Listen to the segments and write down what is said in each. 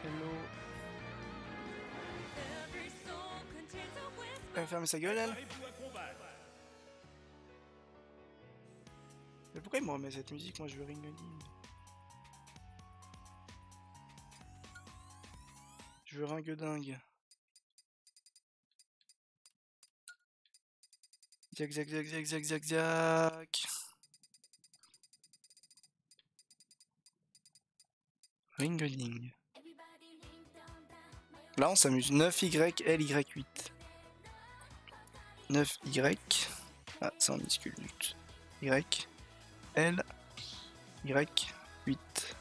Hello. Elle va fermer sa gueule, elle. Mais pourquoi il me remet cette musique? Moi, je veux Ringoling. Je veux Ringuedingue. Zac, zac, zac, zac, zac, zac, zac. Ringoling. Là, on s'amuse. 9Y, LY8. 9Y. Ah, c'est en minuscule. Y. L. Y8.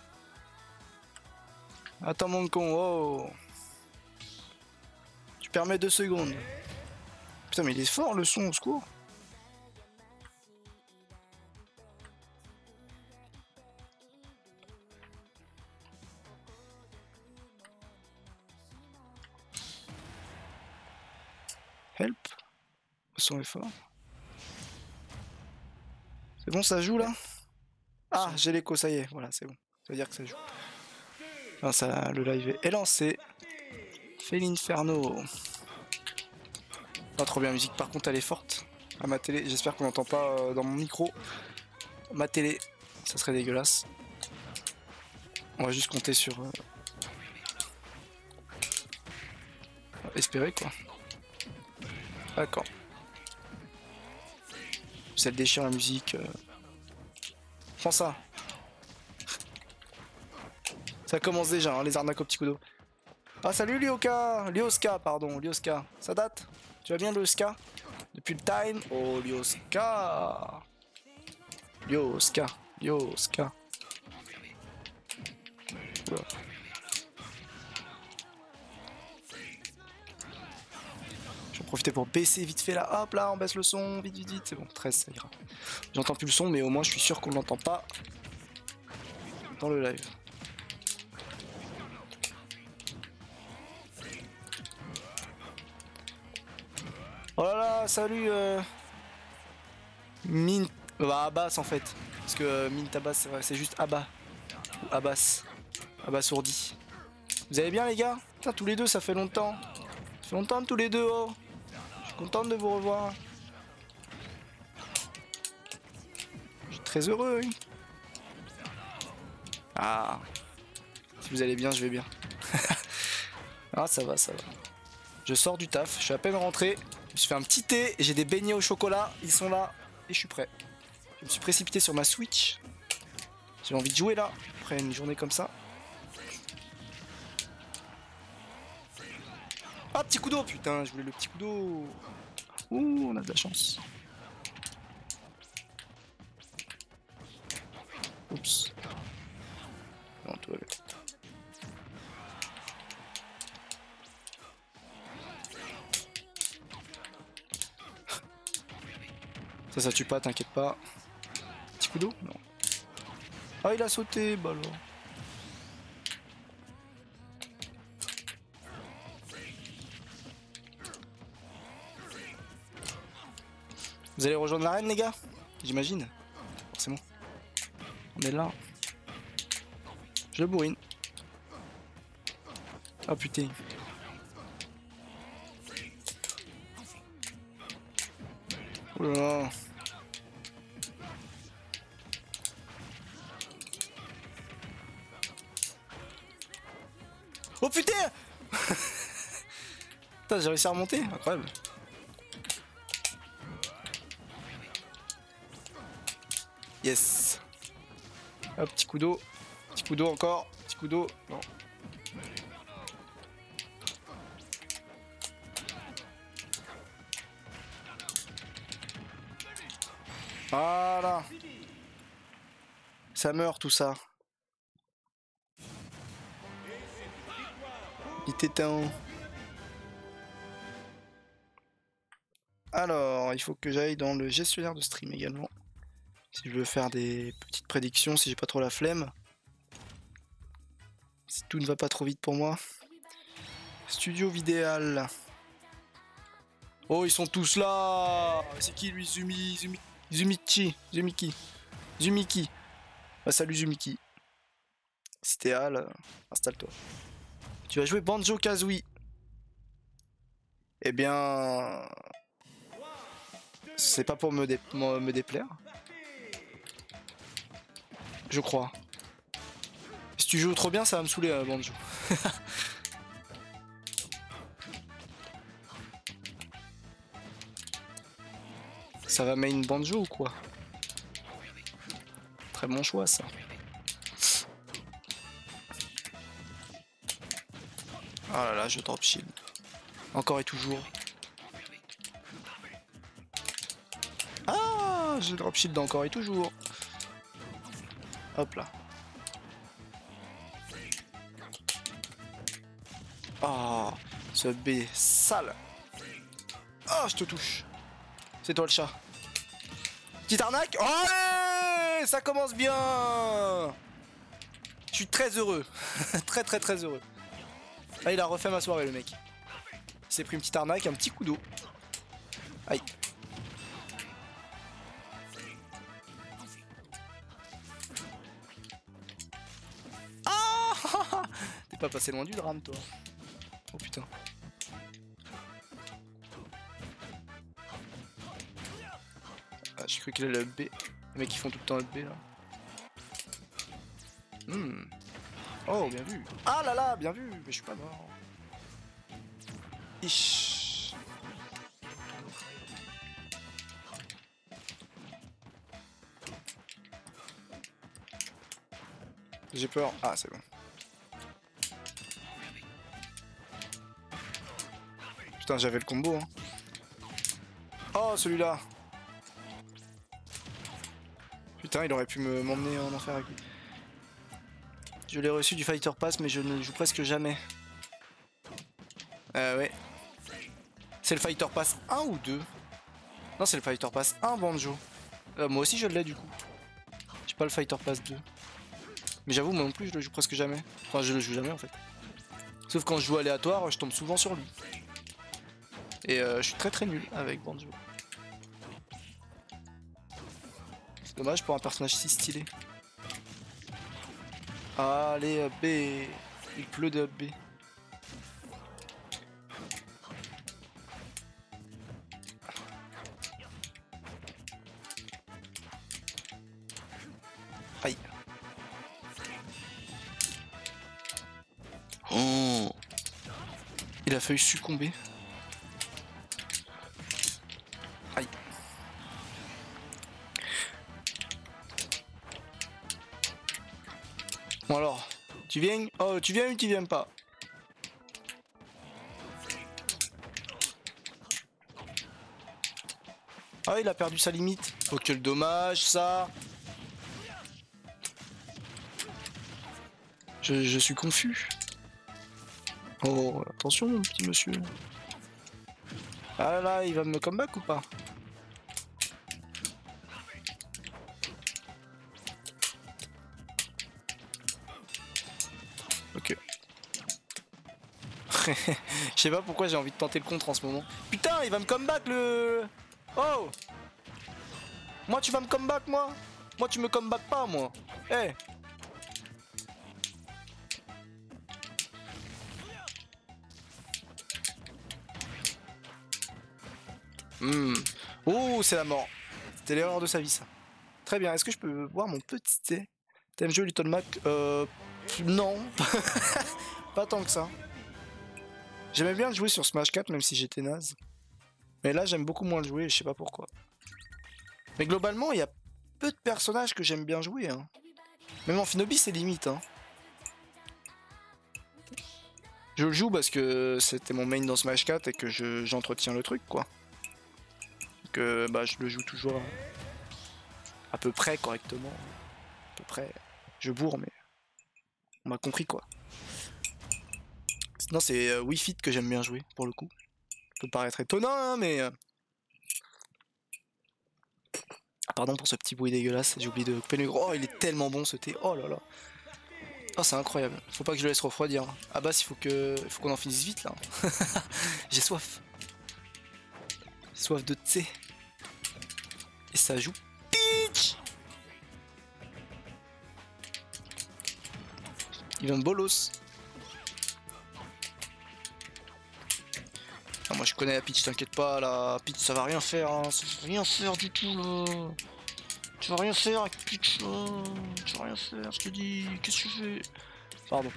Attends, mon con. Oh. Tu permets 2 secondes. Putain, mais il est fort le son, au secours. Help. Le son est fort. C'est bon, ça joue là? Ah, j'ai l'écho, ça y est. Voilà, c'est bon. Ça veut dire que ça joue. Non, ça, le live est lancé. Fait l'inferno. Pas trop bien la musique, par contre elle est forte. À ma télé, j'espère qu'on n'entend pas dans mon micro. Ma télé, ça serait dégueulasse. On va juste compter sur... espérer quoi. D'accord. Ça déchire la musique. Prends ça. Ça commence déjà, hein, les arnaques au petit coup d'eau. Ah salut Lyoska, Lyoska pardon, Lyoska. Ça date? Tu vas bien Lyoska? Depuis le time? Oh Lyoska. Lyoska, Lyoska. Oula. J'en profitais pour baisser vite fait là. Hop là, on baisse le son, vite vite vite. C'est bon, 13 ça ira. J'entends plus le son mais au moins je suis sûr qu'on l'entend pas dans le live. Oh là là, salut Mint... Bah Abbas en fait. Parce que Mint Abbas, c'est juste Abba. Ou Abbas. Abasourdi. Vous allez bien les gars? Putain, tous les deux, ça fait longtemps. Ça fait longtemps tous les deux, oh. Je suis contente de vous revoir. Je suis très heureux, oui. Ah. Si vous allez bien, je vais bien. Ah, ça va, ça va. Je sors du taf, je suis à peine rentré. Je me suis fait un petit thé, j'ai des beignets au chocolat, ils sont là, et je suis prêt. Je me suis précipité sur ma Switch. J'ai envie de jouer là, après une journée comme ça. Ah, petit coup d'eau, putain, je voulais le petit coup d'eau. Ouh, on a de la chance. Oups. Non, tout va bien. Ça tue pas, t'inquiète pas. Petit coup d'eau? Non. Ah, il a sauté, bah alors. Vous allez rejoindre l'arène, les gars? J'imagine. Forcément. On est là. Je bourrine. Ah putain. Oh là là. Oh putain. Putain, j'ai réussi à remonter, incroyable. Yes. Hop, petit coup d'eau. Petit coup d'eau encore. Petit coup d'eau. Non. Voilà. Ça meurt tout ça. Il t'éteint. Alors, il faut que j'aille dans le gestionnaire de stream également. Si je veux faire des petites prédictions, si j'ai pas trop la flemme. Si tout ne va pas trop vite pour moi. Studio vidéal. Oh, ils sont tous là. C'est qui lui? Zumiki. Bah, salut Zumiki. Si t'es Al, installe-toi. Tu vas jouer Banjo-Kazooie. Eh bien... C'est pas pour me déplaire. Je crois. Si tu joues trop bien, ça va me saouler, Banjo. Ça va main Banjo ou quoi? Très bon choix, ça. Oh là là, je drop shield. Encore et toujours. Ah, je drop shield encore et toujours. Hop là. Oh, ce B sale. Oh, je te touche. C'est toi le chat. Petite arnaque. Oh, ouais, ça commence bien. Je suis très heureux. très heureux. Ah, il a refait ma soirée, le mec. Il s'est pris une petite arnaque, un petit coup d'eau. Aïe. Ah. T'es pas passé loin du drame, toi. Oh putain. Ah, j'ai cru qu'il allait le B. Les mecs qui font tout le temps le B là. Oh, bien vu. Ah là là, bien vu. Mais je suis pas mort. Ich. J'ai peur. Ah, c'est bon. Putain, j'avais le combo. Hein. Oh, celui-là. Putain, il aurait pu m'emmener en enfer avec lui. Je l'ai reçu du Fighter Pass, mais je ne joue presque jamais. Ouais. C'est le Fighter Pass 1 ou 2? Non, c'est le Fighter Pass 1 Banjo. Moi aussi, je l'ai du coup. J'ai pas le Fighter Pass 2. Mais j'avoue, moi non plus, je le joue presque jamais. Enfin, je le joue jamais en fait. Sauf quand je joue aléatoire, je tombe souvent sur lui. Et je suis très nul avec Banjo. C'est dommage pour un personnage si stylé. Allez, B. Il pleut de B. Aïe. Oh. Il a failli succomber. Aïe. Bon alors, tu viens? Oh, tu viens ou tu viens pas? Ah, il a perdu sa limite. Oh, quel dommage ça. Je suis confus. Oh, attention mon petit monsieur. Ah là là, il va me comeback ou pas? Ok. Je sais pas pourquoi j'ai envie de tenter le contre en ce moment. Putain, il va me comeback le... Oh. Moi tu vas me comeback moi? Moi tu me comeback pas moi. Eh hey. Oh, c'est la mort. C'était l'erreur de sa vie ça. Très bien, est-ce que je peux voir mon petit thé? T'aimes jouer Little Mac? Non. Pas tant que ça. J'aimais bien le jouer sur Smash 4 même si j'étais naze. Mais là j'aime beaucoup moins le jouer et je sais pas pourquoi. Mais globalement il y a peu de personnages que j'aime bien jouer. Hein. Même Amphinobi c'est limite. Hein. Je le joue parce que c'était mon main dans Smash 4 et que j'entretiens le truc quoi. Que bah je le joue toujours à peu près correctement. À peu près. Je bourre mais on m'a compris quoi. Sinon c'est Wii Fit que j'aime bien jouer pour le coup. Ça peut paraître étonnant hein, mais... Ah, pardon pour ce petit bruit dégueulasse, j'ai oublié de couper le micro. Oh il est tellement bon ce thé, oh là là. Oh c'est incroyable, faut pas que je le laisse refroidir. Ah bah il faut qu'on en finisse vite là. J'ai soif. Soif de thé. Et ça joue pitch. Il va me bolos. moi je connais la Peach, t'inquiète pas, la Peach ça va rien faire, hein. Ça va rien faire du tout là. Tu vas rien faire avec Peach là. Tu vas rien faire, je te dis. Qu'est-ce que tu fais? Pardon.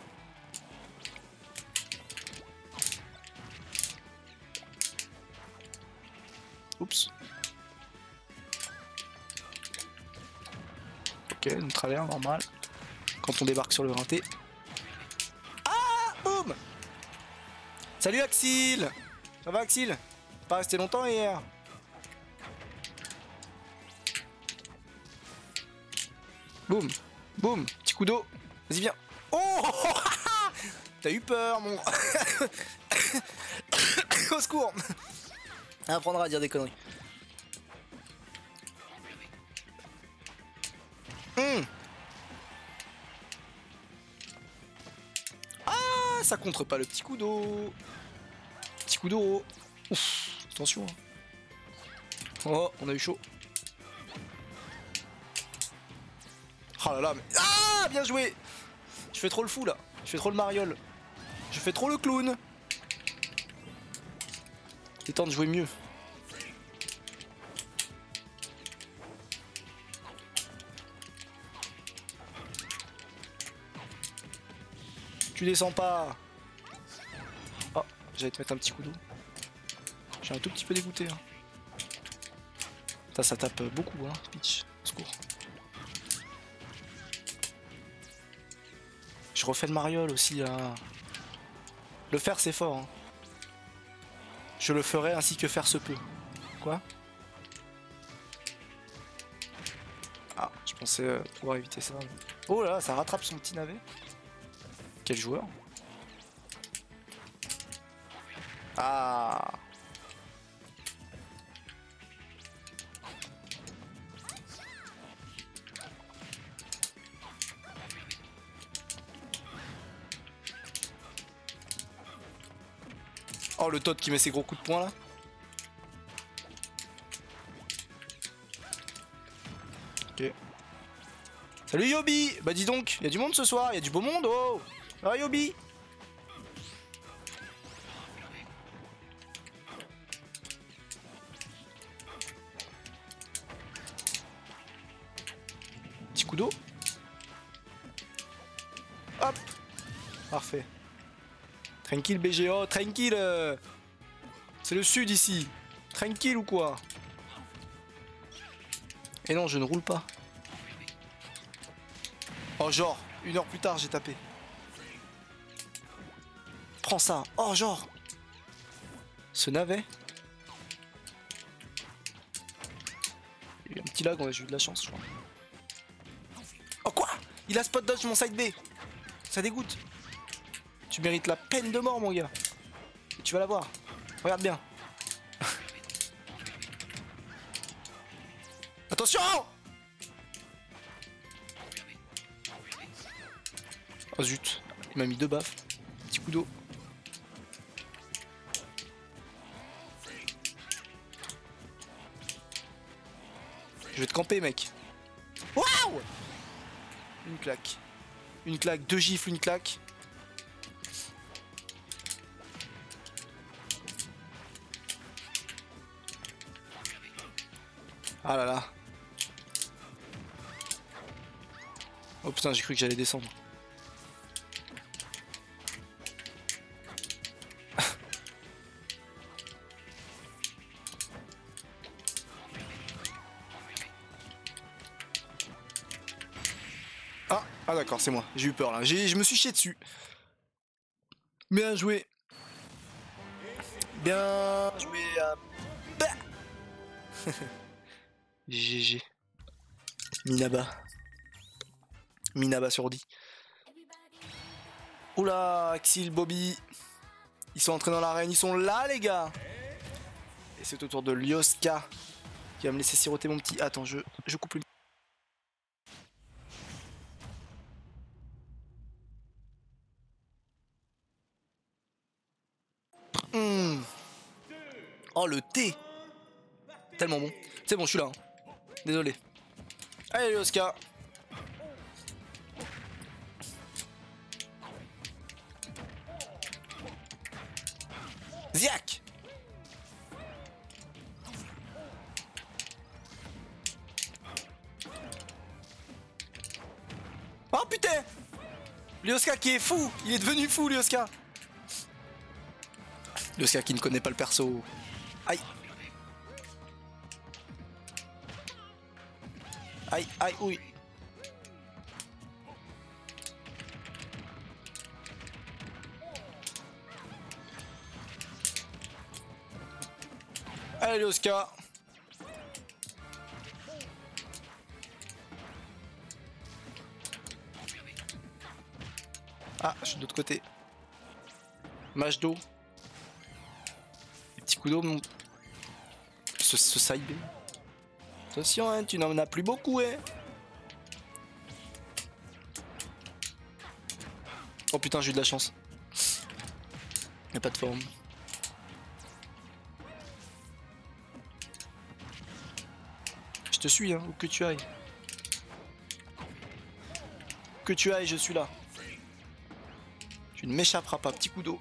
Oups. Ok, une travers, normal. Quand on débarque sur le rinté. Ah, boum. Salut Axil. Ça va Axil? Pas resté longtemps hier. Boum, boum, petit coup d'eau. Vas-y viens. Oh, t'as eu peur mon... Au secours. Apprendra à dire des conneries. Ah, ça contre pas le petit coup d'eau. Petit coup d'eau. Ouf, attention. Hein. Oh, on a eu chaud. Oh là là, mais... Ah, bien joué. Je fais trop le fou là. Je fais trop le mariole. Je fais trop le clown. Il est temps de jouer mieux. Tu descends pas. Oh, j'allais te mettre un petit coup d'eau. Je suis un tout petit peu dégoûté. Hein. Ça tape beaucoup, hein, Peach. Au secours. Je refais le mariole aussi, là. Le faire, c'est fort. Hein. Je le ferai ainsi que faire se peut. Quoi? Ah, je pensais pouvoir éviter ça. Oh là, ça rattrape son petit navet. Quel joueur? Ah. Oh, le Todd qui met ses gros coups de poing là. Ok. Salut Yobi. Bah dis donc, il y a du monde ce soir, il y a du beau monde. Oh. Ah Yobi. Petit coup d'eau. Hop. Parfait. Tranquille BGO, tranquille. C'est le sud ici. Tranquille ou quoi? Et non, je ne roule pas. Oh genre, 1 heure plus tard j'ai tapé. Prends ça. Oh genre. Ce navet. Il y a eu un petit lag, on a eu de la chance je crois. Oh quoi? Il a spot dodge mon side B. Ça dégoûte. Tu mérites la peine de mort mon gars. Et tu vas la voir. Regarde bien. Attention! Oh zut, il m'a mis 2 baffes. Petit coup d'eau. Je vais te camper mec. Waouh! Une claque. Une claque, 2 gifles, une claque. Ah là là. Oh putain, j'ai cru que j'allais descendre. Ah d'accord, c'est moi. J'ai eu peur là. Je me suis chié dessus. Bien joué. Bien joué à... GG. Minaba. Minaba sur 10. Oula, Axil, Bobby. Ils sont entrés dans l'arène, ils sont là les gars. Et c'est au tour de Lyoska qui va me laisser siroter mon petit... Attends, je coupe le... Oh le thé. Tellement bon. C'est bon, je suis là. Hein. Désolé. Allez Lyoska. Ziak. Oh putain! Lyoska qui est fou! Il est devenu fou, Lyoska! Lyoska qui ne connaît pas le perso. Aïe! Aïe, aïe, oui. Allez, Lyoska! Ah, je suis de l'autre côté. Mage d'eau. Des petits coups d'eau, mon... Ce side B. Attention, hein, tu n'en as plus beaucoup, hein. Oh putain, j'ai eu de la chance. Y'a pas de forme. Je te suis, hein, où que tu ailles. Où que tu ailles, je suis là. Tu ne m'échapperas pas, petit coup d'eau.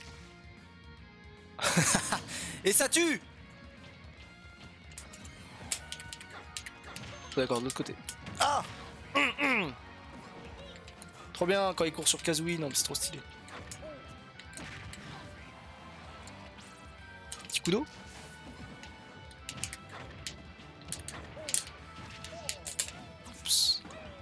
Et ça tue. D'accord, de l'autre côté. Ah. Trop bien quand il court sur Kazooie, non mais c'est trop stylé. Petit coup d'eau. Oups.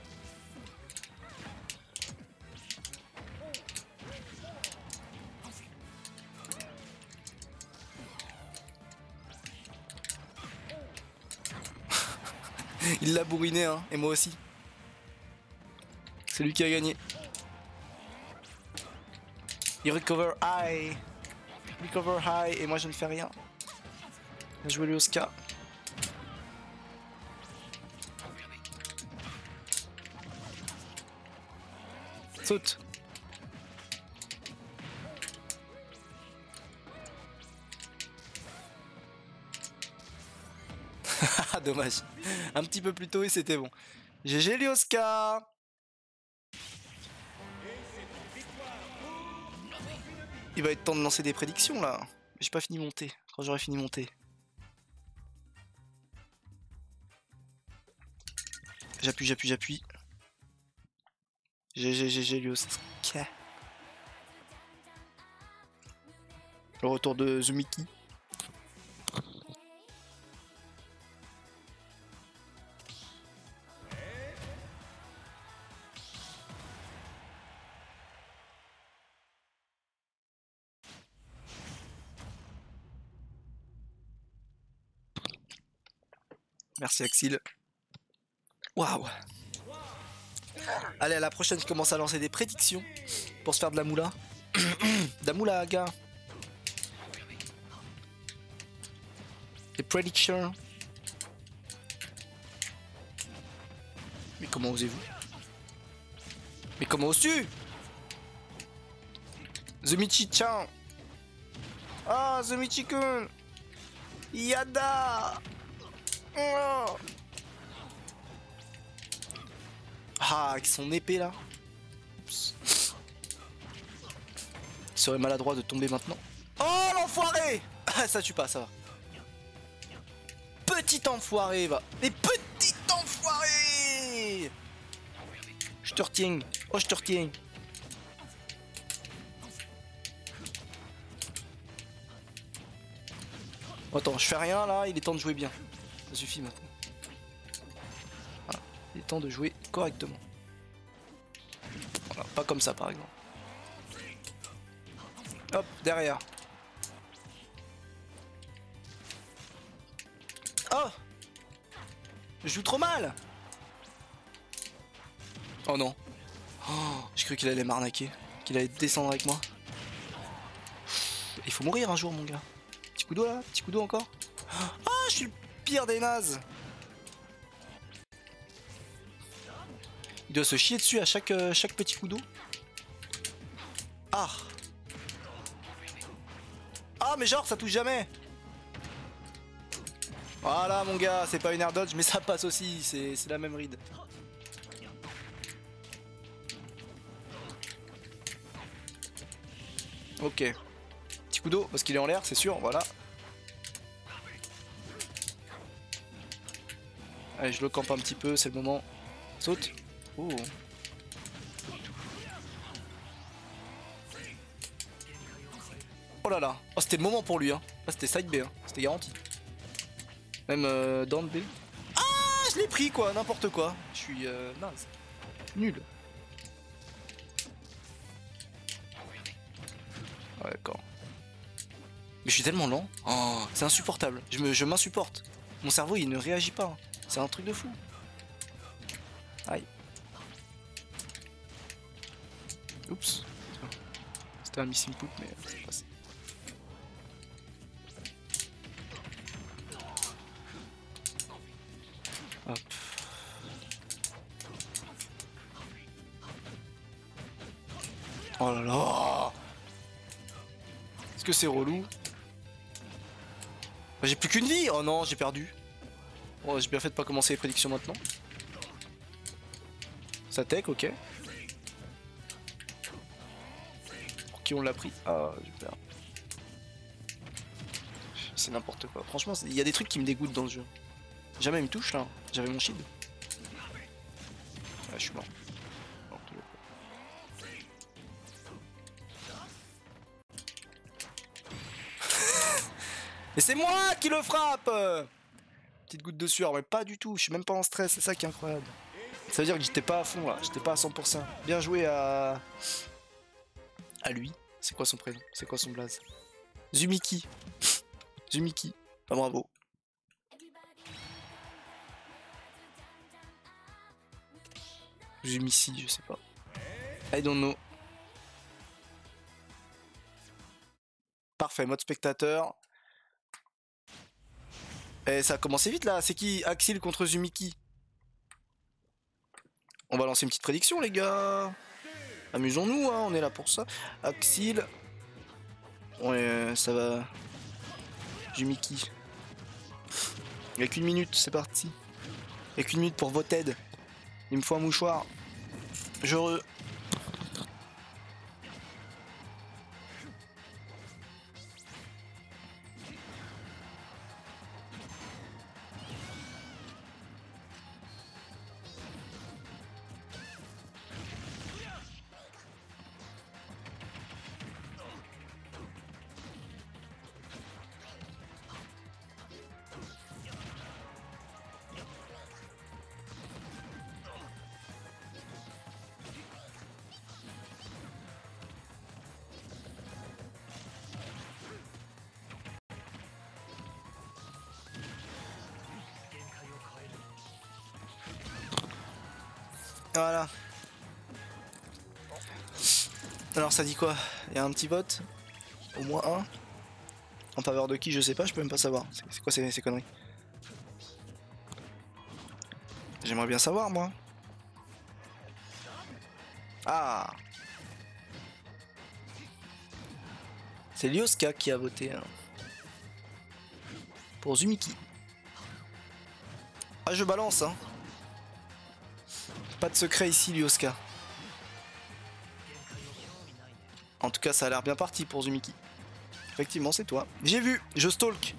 Il l'a bourriné, hein, et moi aussi. C'est lui qui a gagné. Il recover high. Recover high, et moi je ne fais rien. Bien joué, Lyoska. Saute. Dommage. Un petit peu plus tôt et c'était bon. GG Lyoska. Il va être temps de lancer des prédictions là. J'ai pas fini mon thé. Quand j'aurai fini mon thé. J'appuie, j'appuie, j'appuie. GG Lyoska. Le retour de Zumiki. Merci Axil. Waouh. Allez, à la prochaine, je commence à lancer des prédictions pour se faire de la moula. De la moula, gars. Des predictions. Mais comment osez-vous? Mais comment oses-tu? Zumichi-chan. Ah, Zumichi-kun. Yada. Oh. Ah, avec son épée là. Oups. Il serait maladroit de tomber maintenant. Oh l'enfoiré. Ah, ça tue pas, ça va. Petit enfoiré, va. Mais petit enfoiré. Je te retiens. Oh, je te retiens. Attends, je fais rien là, il est temps de jouer bien. Ça suffit maintenant. Voilà. Il est temps de jouer correctement. Voilà, pas comme ça par exemple. Hop, derrière. Oh! Je joue trop mal! Oh non. Oh, j'ai cru qu'il allait m'arnaquer. Qu'il allait descendre avec moi. Il faut mourir un jour, mon gars. Petit coup d'eau là? Petit coup d'eau encore? Ah, je suis le pire des nazes! Il doit se chier dessus à chaque petit coup d'eau. Ah! Ah, mais genre, ça touche jamais! Voilà, mon gars, c'est pas une air dodge, mais ça passe aussi, c'est la même ride. Ok. Petit coup d'eau, parce qu'il est en l'air, c'est sûr, voilà. Allez, je le campe un petit peu, c'est le moment. Saute. Oh. Oh là là. Oh, c'était le moment pour lui. Hein. Là, c'était side B. Hein. C'était garanti. Même down B. Ah, je l'ai pris quoi. N'importe quoi. Je suis naze. Nul. Ouais, d'accord. Mais je suis tellement lent. Oh, c'est insupportable. Je m'insupporte. Mon cerveau, il ne réagit pas. Hein. C'est un truc de fou. Aïe. Oups. C'était un missing poop, mais c'est passé. Hop. Oh là là. Est-ce que c'est relou? J'ai plus qu'une vie. Oh non, j'ai perdu. Oh, j'ai bien fait de pas commencer les prédictions maintenant. Ça tech, ok. Pour qui on l'a pris? Ah, j'ai peur. C'est n'importe quoi. Franchement, il y a des trucs qui me dégoûtent dans le jeu. Jamais il me touche là. J'avais mon shield. Ah, je suis mort. Et c'est moi qui le frappe! Petite goutte de sueur, mais pas du tout. Je suis même pas en stress, c'est ça qui est incroyable. Ça veut dire que j'étais pas à fond là, j'étais pas à 100%. Bien joué à lui. C'est quoi son prénom? C'est quoi son blaze? Zumiki. Zumiki. Ah, bravo. Zumici, je sais pas. I don't know. Parfait, mode spectateur. Et ça a commencé vite là. C'est qui? Axil contre Zumiki. On va lancer une petite prédiction, les gars. Amusons-nous, hein, on est là pour ça. Axil. Ouais, ça va. Zumiki. Il n'y a qu'une minute, c'est parti. Il n'y a qu'une minute pour votre aide. Il me faut un mouchoir. Je... Voilà. Alors ça dit quoi? Il y a un petit vote? Au moins un? En faveur de qui? Je sais pas, je peux même pas savoir. C'est quoi ces conneries? J'aimerais bien savoir, moi. Ah! C'est Lyoska qui a voté hein. Pour Zumiki. Ah, je balance, hein. Pas de secret ici, Lyoska. En tout cas, ça a l'air bien parti pour Zumiki. Effectivement, c'est toi. J'ai vu, je stalk.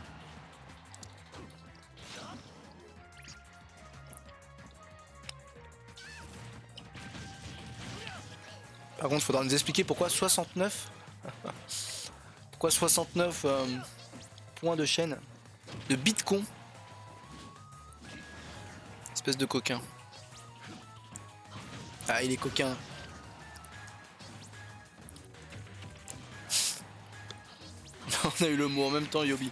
Par contre, faudra nous expliquer pourquoi 69. Pourquoi 69 points de chaîne de Bitcoin. Espèce de coquin. Ah, il est coquin. On a eu le mot en même temps, Yobi.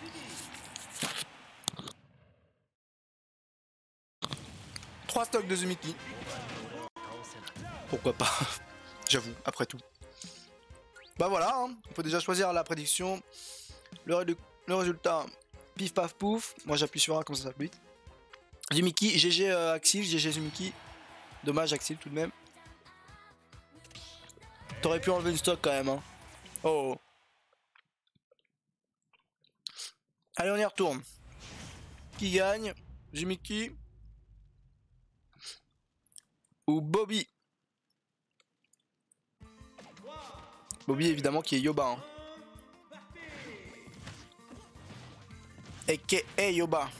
Trois stocks de Zumiki. Pourquoi pas? J'avoue, après tout. Bah voilà, hein. On peut déjà choisir la prédiction. Le résultat, pif paf pouf. Moi j'appuie sur A comme ça va plus vite. Zumiki, GG Axil, GG Zumiki. Dommage Axil tout de même. T'aurais pu enlever une stock quand même, hein. Oh. Allez, on y retourne. Qui gagne? Zumiki ou Bobby? Bobby évidemment qui est Yoba. Hein. A.K.A. Yoba.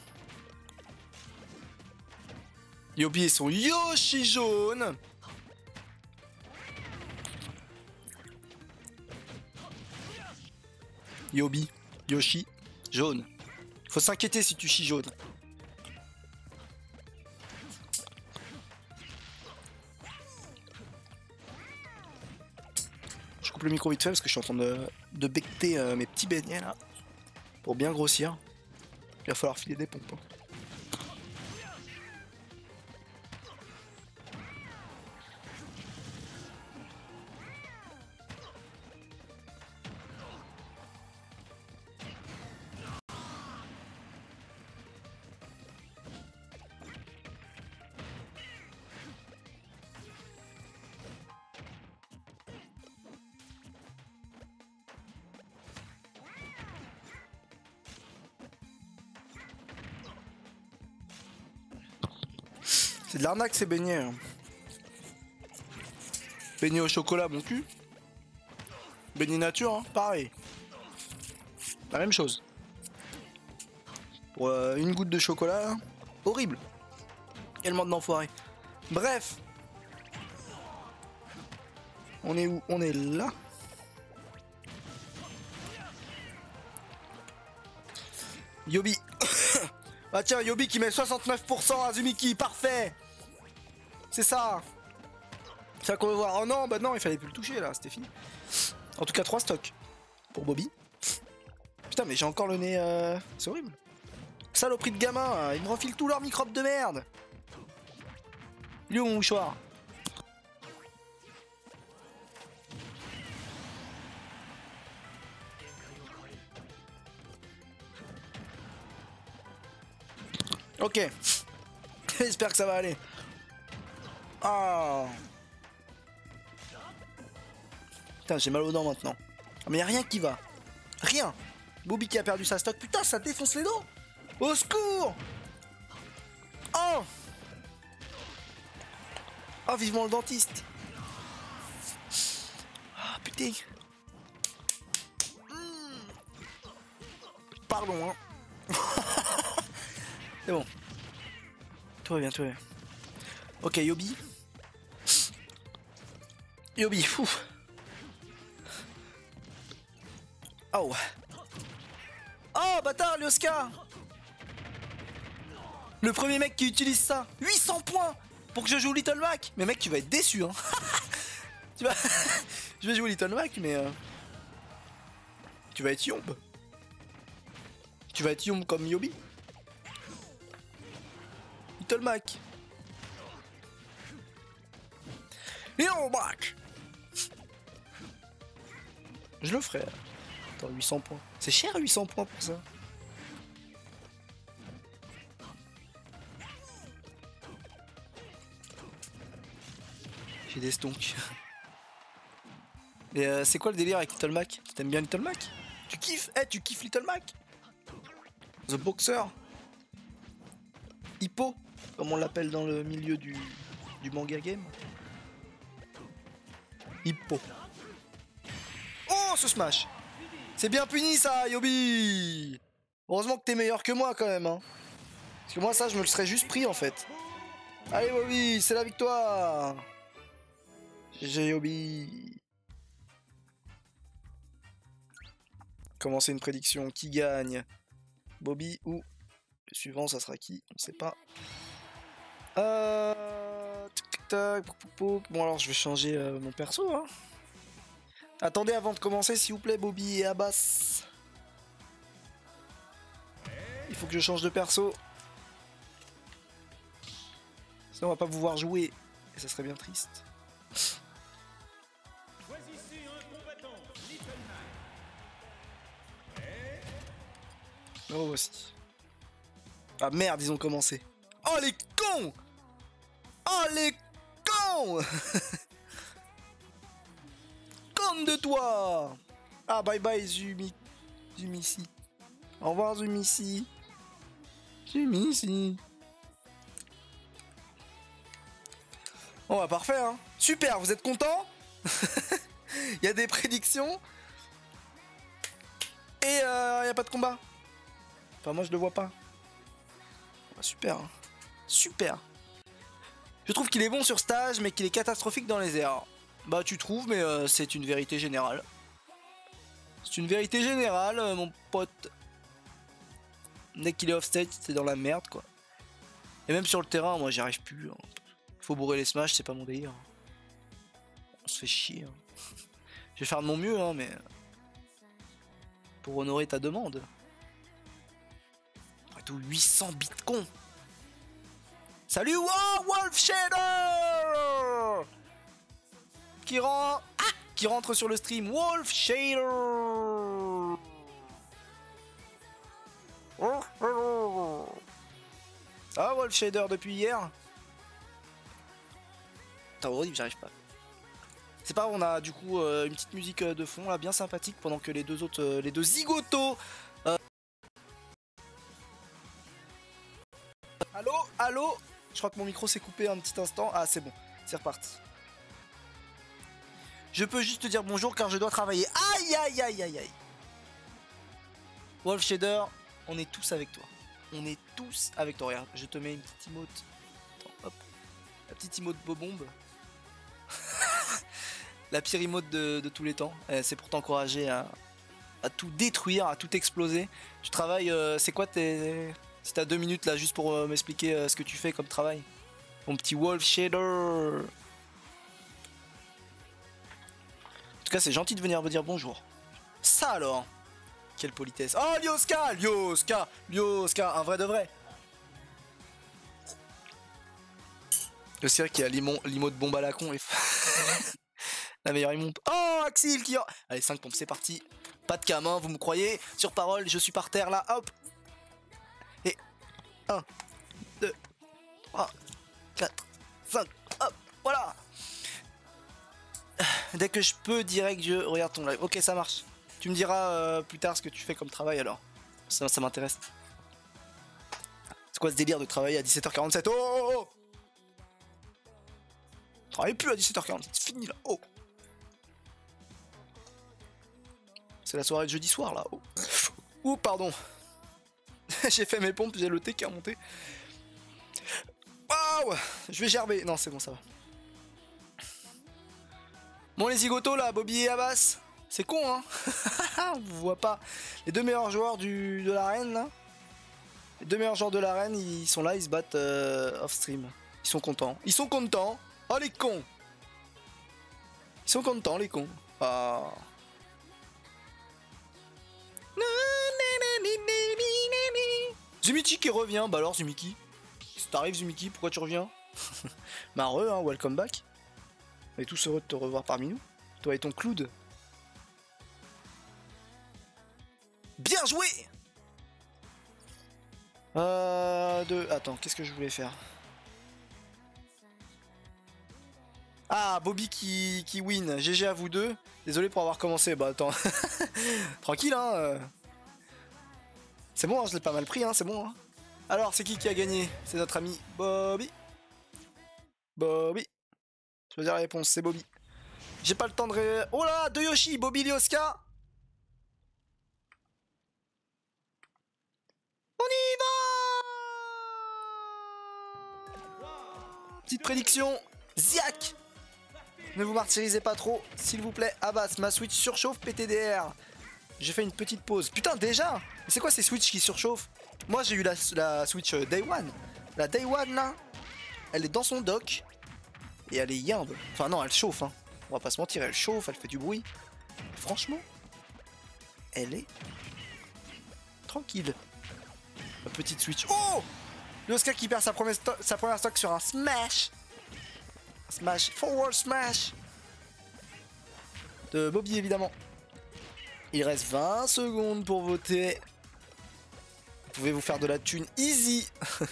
Yobi et son Yoshi jaune. Yobi, Yoshi, jaune. Faut s'inquiéter si tu chies jaune. Je coupe le micro vite fait parce que je suis en train de becter mes petits beignets là. Pour bien grossir. Il va falloir filer des pompes. C'est de l'arnaque ces beignets. Hein. Beignets au chocolat, mon cul. Beignets nature, hein, pareil. La même chose. Pour une goutte de chocolat, hein. Horrible. Quel monde d'enfoiré. Bref. On est où? On est là. Yobi. Ah tiens, Yobi qui met 69% Azumiki, parfait. C'est ça. C'est ça qu'on veut voir. Oh non, bah non, il fallait plus le toucher là, c'était fini. En tout cas, 3 stocks pour Bobby. Putain, mais j'ai encore le nez... C'est horrible. Saloperie de gamin, hein. Ils me refilent tous leurs microbes de merde. Il est où mon mouchoir? Ok. J'espère que ça va aller. Ah. Putain, j'ai mal aux dents maintenant. Ah, mais y'a rien qui va. Rien. Bobby qui a perdu sa stock. Putain, ça défonce les dents. Au secours. Oh. Oh, vivement le dentiste. Ah, putain. Pardon, hein. C'est bon. Tout va bien, tout va bien. Ok, Yobi. Yobi, fou. Oh. Oh, bâtard, Lyoska. Le premier mec qui utilise ça. 800 points pour que je joue Little Mac. Mais mec, tu vas être déçu, hein. Tu vas... Je vais jouer Little Mac, mais... Tu vas être yombe. Tu vas être yombe comme Yobi. Little Mac. Little Mac. Je le ferai. Attends, 800 points. C'est cher 800 points pour ça. J'ai des stonks. Et c'est quoi le délire avec Little Mac? T'aimes bien Little Mac? Tu kiffes? Eh, tu kiffes Little Mac? The Boxer. Hippo, comme on l'appelle dans le milieu du manga game. Hippo. Oh, ce smash! C'est bien puni ça, Yobi! Heureusement que t'es meilleur que moi quand même, hein. Parce que moi ça, je me le serais juste pris en fait. Allez Yobi, c'est la victoire! GG Yobi. Commencer une prédiction, qui gagne? Bobby ou le suivant, ça sera qui? On sait pas. Bon alors je vais changer mon perso, hein. Attendez avant de commencer s'il vous plaît, Bobby et Abbas. Il faut que je change de perso. Sinon on va pas vous voir jouer. Et ça serait bien triste. Oh voici. Ah merde, ils ont commencé. Oh les cons! Oh les cons! Con de toi! Ah bye bye Zumissi. Au revoir Zumissi. Zumissi. Oh bah parfait hein. Super, vous êtes contents? Il y a des prédictions. Et il n'y a pas de combat. Enfin moi je le vois pas. Ah, super. Hein. Super. Je trouve qu'il est bon sur stage mais qu'il est catastrophique dans les airs. Bah tu trouves mais c'est une vérité générale. C'est une vérité générale, mon pote. Dès qu'il est off-stage, c'est dans la merde, quoi. Et même sur le terrain, moi, j'y arrive plus. Hein. Faut bourrer les smash, c'est pas mon délire. On se fait chier. Hein. Je vais faire de mon mieux, hein, mais... Pour honorer ta demande. Après tout, 800 bitcoins. Salut, wow, Wolf Shader qui rentre sur le stream. Wolf Shader. Ça va, Wolf Shader, depuis hier? T'as horrible, j'arrive pas. C'est pas grave, on a du coup une petite musique de fond là, bien sympathique, pendant que les deux autres, les deux zigotos. Allô, allô. Je crois que mon micro s'est coupé un petit instant. Ah, c'est bon, c'est reparti. Je peux juste te dire bonjour car je dois travailler. Aïe, aïe, aïe, aïe, aïe. Wolf Shader, on est tous avec toi. On est tous avec toi. Regarde, je te mets une petite emote. Attends, hop. La petite emote bobombe. La pire emote de tous les temps. C'est pour t'encourager à tout détruire, à tout exploser. Tu travailles, c'est quoi tes... Si t'as 2 minutes là juste pour m'expliquer ce que tu fais comme travail. Mon petit Wolf Shader. En tout cas, c'est gentil de venir me dire bonjour. Ça alors. Quelle politesse. Oh, Lyoska, Lyoska, Lyoska, un vrai de vrai. Le cirque qui a l'emote bombe à la con. Et... la meilleure emote. Oh, Axil qui... Allez, 5 pompes, c'est parti. Pas de cam, hein, vous me croyez. Sur parole, je suis par terre là, hop. Et 1, 2, 3, 4, 5, hop, voilà. Dès que je peux, direct, je regarde ton live. Ok, ça marche. Tu me diras plus tard ce que tu fais comme travail alors. Ça m'intéresse. C'est quoi ce délire de travailler à 17h47? Oh, oh, oh. Travaille plus à 17h47, c'est fini là. Oh. C'est la soirée de jeudi soir là. Oh, oh pardon. J'ai fait mes pompes, j'ai le thé qui est remonté. Waouh. Je vais gerber. Non, c'est bon, ça va. Bon, les zigotos là, Bobby et Abbas. C'est con, hein. On vous voit pas. Les deux meilleurs joueurs de l'arène là. Les deux meilleurs joueurs de l'arène, ils sont là, ils se battent off stream. Ils sont contents. Ils sont contents. Oh les cons. Ils sont contents les cons. Ah. Zumiki qui revient. Bah alors Zumiki. Si t'arrives Zumiki, pourquoi tu reviens? Bah heureux, hein, welcome back. On est tous heureux de te revoir parmi nous. Toi et ton Cloud. Bien joué. Attends, qu'est-ce que je voulais faire? Ah, Bobby qui win. GG à vous deux. Désolé pour avoir commencé. Bah attends. Tranquille, hein. C'est bon, hein, je l'ai pas mal pris, hein, c'est bon. Hein. Alors, c'est qui a gagné? C'est notre ami Bobby. Bobby. Choisir la réponse, c'est Bobby. J'ai pas le temps de... Oh là, de Yoshi, Bobby Lyoska. On y va. Petite prédiction. Ziak. Ne vous martyrisez pas trop, s'il vous plaît. Abbas, ma Switch surchauffe PTDR. J'ai fait une petite pause. Putain, déjà. Mais c'est quoi ces Switch qui surchauffent? Moi, j'ai eu la Switch Day One. La Day One, là, elle est dans son dock. Et elle est yimbe. Enfin, non, elle chauffe, hein. On va pas se mentir, elle chauffe, elle fait du bruit. Franchement, elle est tranquille. Ma petite Switch. Oh! Lyoska qui perd sa première stock sur un Smash. Smash, forward smash de Bobby évidemment. Il reste 20 secondes pour voter. Vous pouvez vous faire de la thune easy.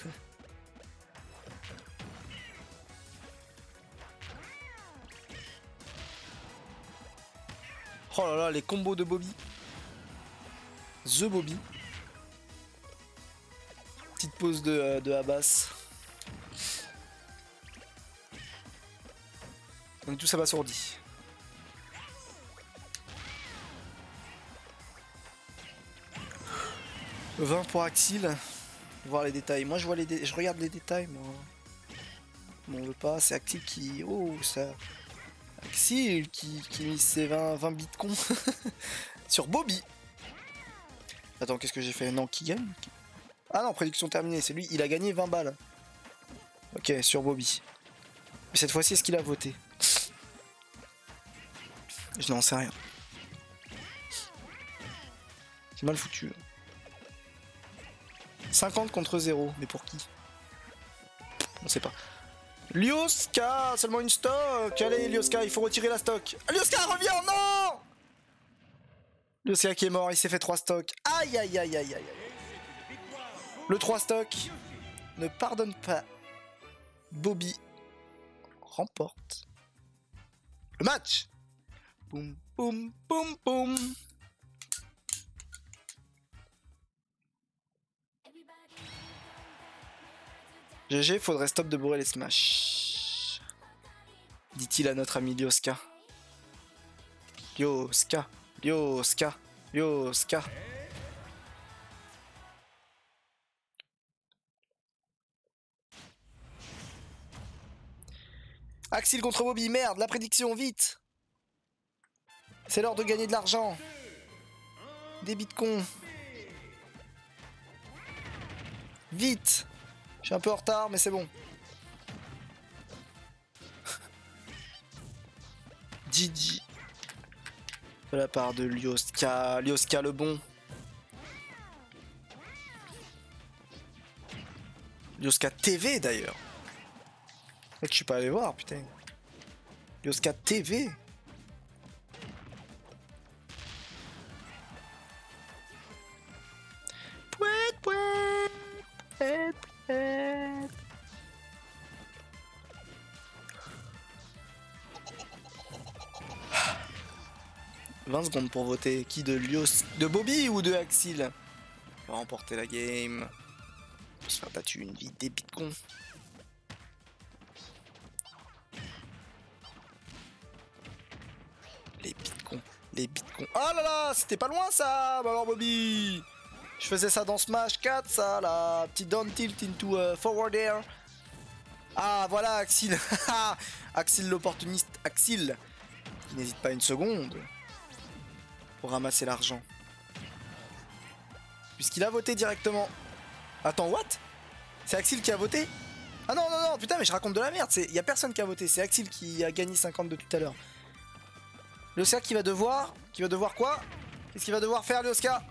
Oh là là, les combos de Bobby. The Bobby. Petite pause de Abbas. On est tous abasourdis. « 20 pour Axil. Voir les détails. Moi je vois je regarde les détails moi. Bon, on veut pas, c'est Axil qui. Oh ça. Axil qui mise ses 20 bitcoins. sur Bobby. Attends, qu'est-ce que j'ai fait? Non, qui gagne? Ah non, prédiction terminée, c'est lui, il a gagné 20 balles. Ok, sur Bobby. Mais cette fois-ci, est-ce qu'il a voté? Je n'en sais rien. C'est mal foutu. 50 contre 0, mais pour qui? On sait pas. Lyoska, seulement une stock. Allez, Lyoska, il faut retirer la stock. Lyoska, reviens, non! Lyoska qui est mort, il s'est fait 3 stocks. Aïe, aïe, aïe, aïe, aïe. Le 3 stock ne pardonne pas. Bobby remporte le match. Boum, boum, boum, boum. GG, faudrait stop de bourrer les smash. Dit-il à notre ami Lyoska. Lyoska, Lyoska, Lyoska. Axil contre Bobby, merde, la prédiction, vite. C'est l'heure de gagner de l'argent. Des bitcoins. Vite. Je suis un peu en retard, mais c'est bon. Didi. De la part de Lyoska. Lyoska le bon. Lyoska TV d'ailleurs. Mec, je suis pas allé voir, putain. Lyoska TV. Pouet, pouet, pouet, pouet. 20 secondes pour voter. Qui de Bobby ou de Axil? On va remporter la game. On peut se faire battre une vie des bitcoins. Les bitcoins. Les bitcoins. Oh là là, c'était pas loin ça. Bah alors Bobby, je faisais ça dans Smash 4, ça, la petite down tilt into forward air. Ah voilà Axil. Axil l'opportuniste. Axil, qui n'hésite pas une seconde pour ramasser l'argent. Puisqu'il a voté directement. Attends, what? C'est Axil qui a voté? Ah non, non, non, putain, mais je raconte de la merde. Il y a personne qui a voté, c'est Axil qui a gagné 50 de tout à l'heure. Lyoska qui va devoir... quoi? Qu'est-ce qu'il va devoir faire, Lyoska?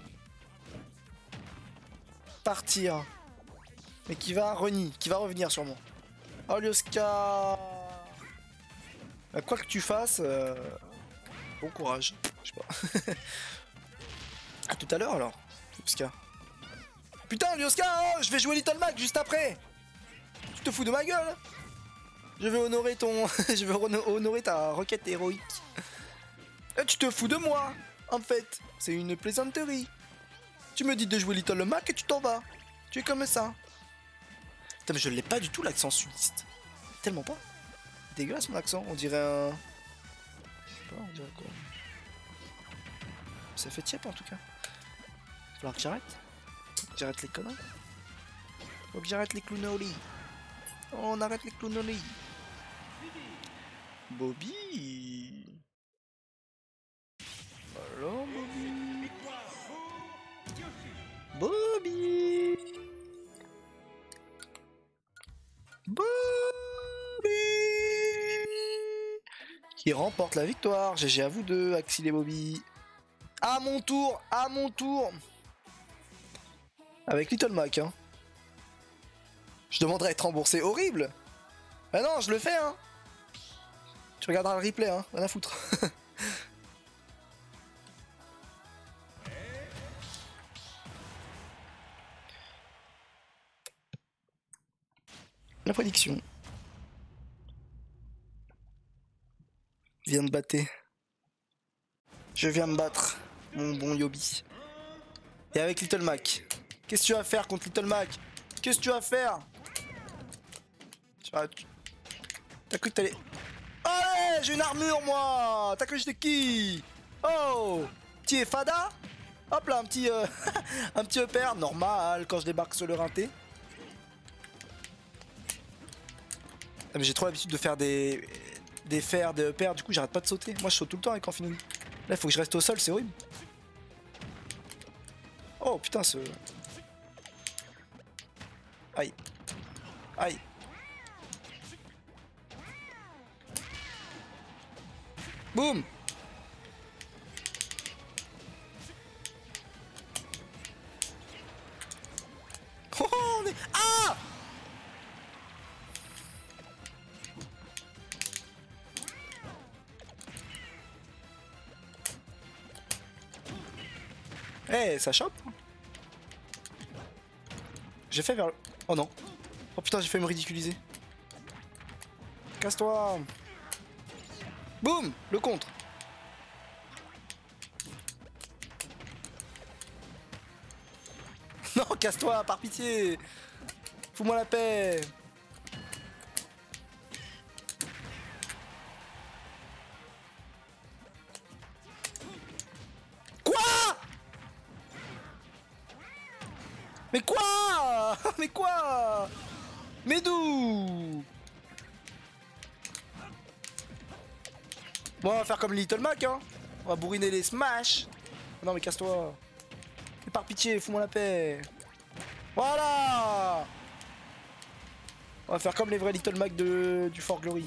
Partir. Mais qui va revenir sûrement. Oh, Lyoska... Quoi que tu fasses... Bon courage. Je sais pas. A tout à l'heure alors, Lyoska. Putain, Lyoska, oh, je vais jouer Little Mac juste après. Tu te fous de ma gueule? Je vais honorer ton... je vais honorer ta requête héroïque. Tu te fous de moi, en fait. C'est une plaisanterie. Tu me dis de jouer Little Mac et tu t'en vas. Tu es comme ça. Putain, mais je l'ai pas du tout l'accent sudiste. Tellement pas. Dégueulasse mon accent, on dirait un... Je sais pas, on dirait quoi. Ça fait tiep en tout cas. Il va falloir que j'arrête. J'arrête les conneries. Faut que j'arrête les clowneries. On arrête les clowneries. Bobby. Alors Bobby. Bobby. Bobby. Qui remporte la victoire. GG à vous deux, Axil et Bobby. À mon tour, à mon tour. Avec Little Mac, hein. Je demanderai à être remboursé, horrible. Bah non, je le fais, hein. Tu regarderas le replay, hein. Rien à foutre. La prédiction. Je viens de battre. Je viens me battre, mon bon Yobi. Et avec Little Mac. Qu'est-ce que tu vas faire contre Little Mac? Qu'est-ce que tu vas faire? T'as cru que t'allais... Allez, j'ai une armure, moi. T'as cru que j'étais qui? Oh, petit Fada. Hop là, un petit... un petit EPR, normal, quand je débarque sur le rinté. Ah, mais j'ai trop l'habitude de faire des fers, des EPR, du coup j'arrête pas de sauter. Moi je saute tout le temps avec Infinity. Là il faut que je reste au sol, c'est horrible. Oh putain ce... Aïe. Aïe. Boum. Oh mais... Ah. Eh, hey, ça chope. J'ai fait vers le... Oh non. Oh putain, j'ai fait me ridiculiser. Casse-toi. Boum. Le contre. Non, casse-toi, par pitié. Fous-moi la paix. Mais quoi? Mais quoi? Mais d'où? Bon, on va faire comme Little Mac, hein. On va bourriner les smash. Non mais casse-toi. Et par pitié, fous-moi la paix. Voilà. On va faire comme les vrais Little Mac du Fort Glory.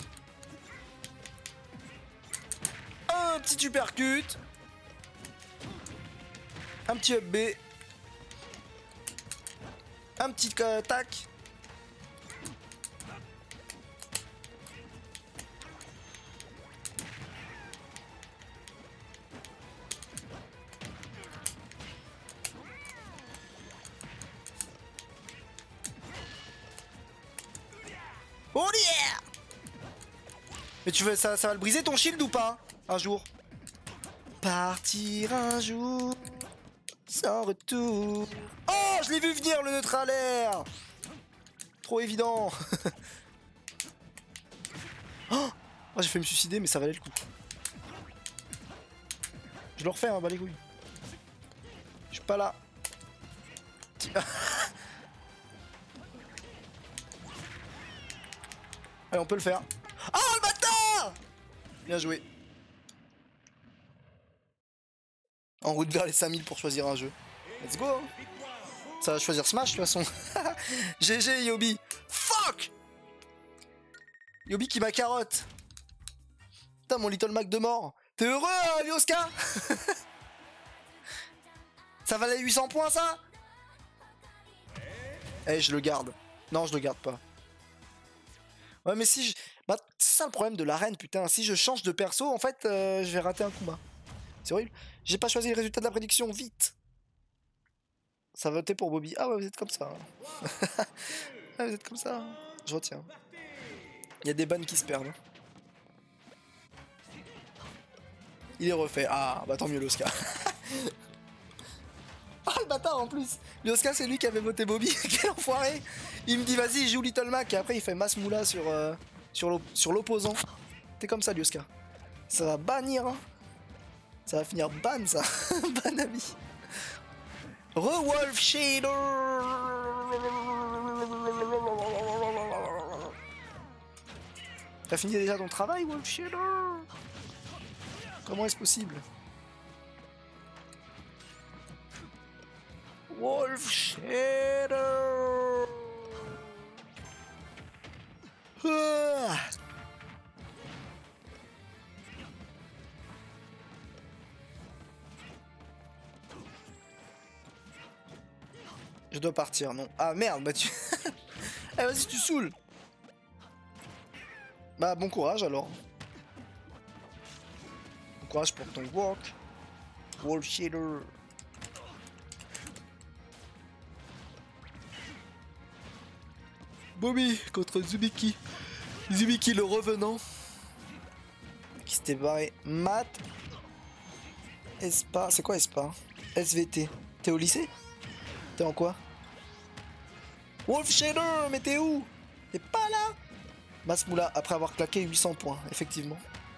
Un petit uppercut. Un petit up B. Un petit tac. Oh yeah. Mais tu veux ça va le briser ton shield ou pas? Un jour. Partir un jour sans retour. Oh, je l'ai vu venir le neutralaire. Trop évident. Oh, j'ai fait me suicider mais ça valait le coup. Je le refais hein, bah les couilles. Je suis pas là. Allez, on peut le faire. Oh le bâtard. Bien joué. En route vers les 5000 pour choisir un jeu. Let's go hein. Ça va choisir Smash de toute façon. GG Yobi. Fuck. Yobi qui m'a carotte. Putain mon Little Mac de mort. T'es heureux Lyoska? Ça valait 800 points ça? Eh je le garde. Non je le garde pas. Ouais mais si je... Bah c'est ça le problème de l'arène putain. Si je change de perso en fait je vais rater un combat. C'est horrible. J'ai pas choisi le résultat de la prédiction, vite. Ça va voter pour Bobby. Ah ouais vous êtes comme ça. Ah vous êtes comme ça. Je retiens. Il y a des bans qui se perdent. Il est refait. Ah bah tant mieux l'Oscar. Ah le bâtard en plus. L'Oscar c'est lui qui avait voté Bobby. Quel enfoiré. Il me dit vas-y joue Little Mac et après il fait masse moula sur l'opposant. T'es comme ça Lyoska. Ça va bannir hein. Ça va finir ban ça. Ban à vie. Re-Wolf Shader. T'as fini déjà ton travail Wolf Shader? Comment est-ce possible? Wolf Shader. Ah. Je dois partir, non. Ah merde, bah tu... Eh vas-y, tu saoules. Bah bon courage alors. Bon courage pour ton walk. Wolf Shader. Bobby contre Zubiki. Zubiki le revenant. Qui s'était barré. Matt. Espa. C'est quoi Espa? SVT. T'es au lycée? T'es en quoi? Wolf Shader, mais t'es où? T'es pas là? Masmoula, après avoir claqué 800 points, effectivement.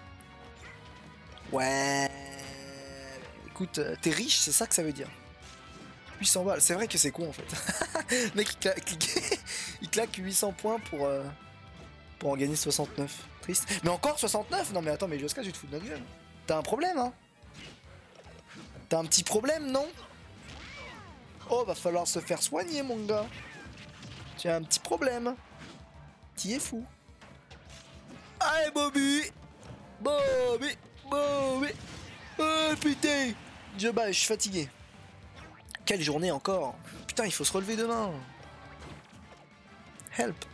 Ouais. Écoute, t'es riche, c'est ça que ça veut dire. 800 balles, c'est vrai que c'est con en fait. Le mec il claque 800 points pour en gagner 69. Triste. Mais encore 69? Non mais attends, mais Lyoska, tu te fous de notre gueule. T'as un problème, hein? T'as un petit problème, non? Oh, va falloir se faire soigner, mon gars. Tu as un petit problème. T'y es fou. Allez, Bobby. Bobby. Bobby. Oh, putain. Je suis fatigué. Quelle journée encore. Putain, il faut se relever demain. Help.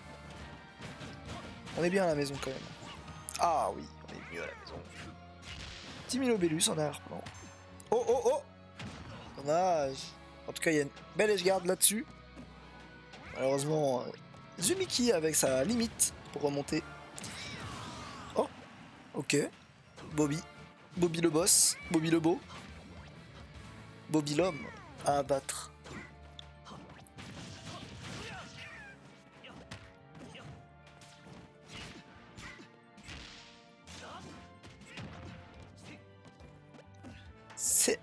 On est bien à la maison, quand même. Ah oui, on est mieux à la maison. 10 000 obélus en arrière-plan. Oh, oh, oh. Dommage. En tout cas, il y a une belle edgeguard là-dessus. Malheureusement, Zumiki avec sa limite pour remonter. Oh, ok. Bobby. Bobby le boss. Bobby le beau. Bobby l'homme à abattre. C'est...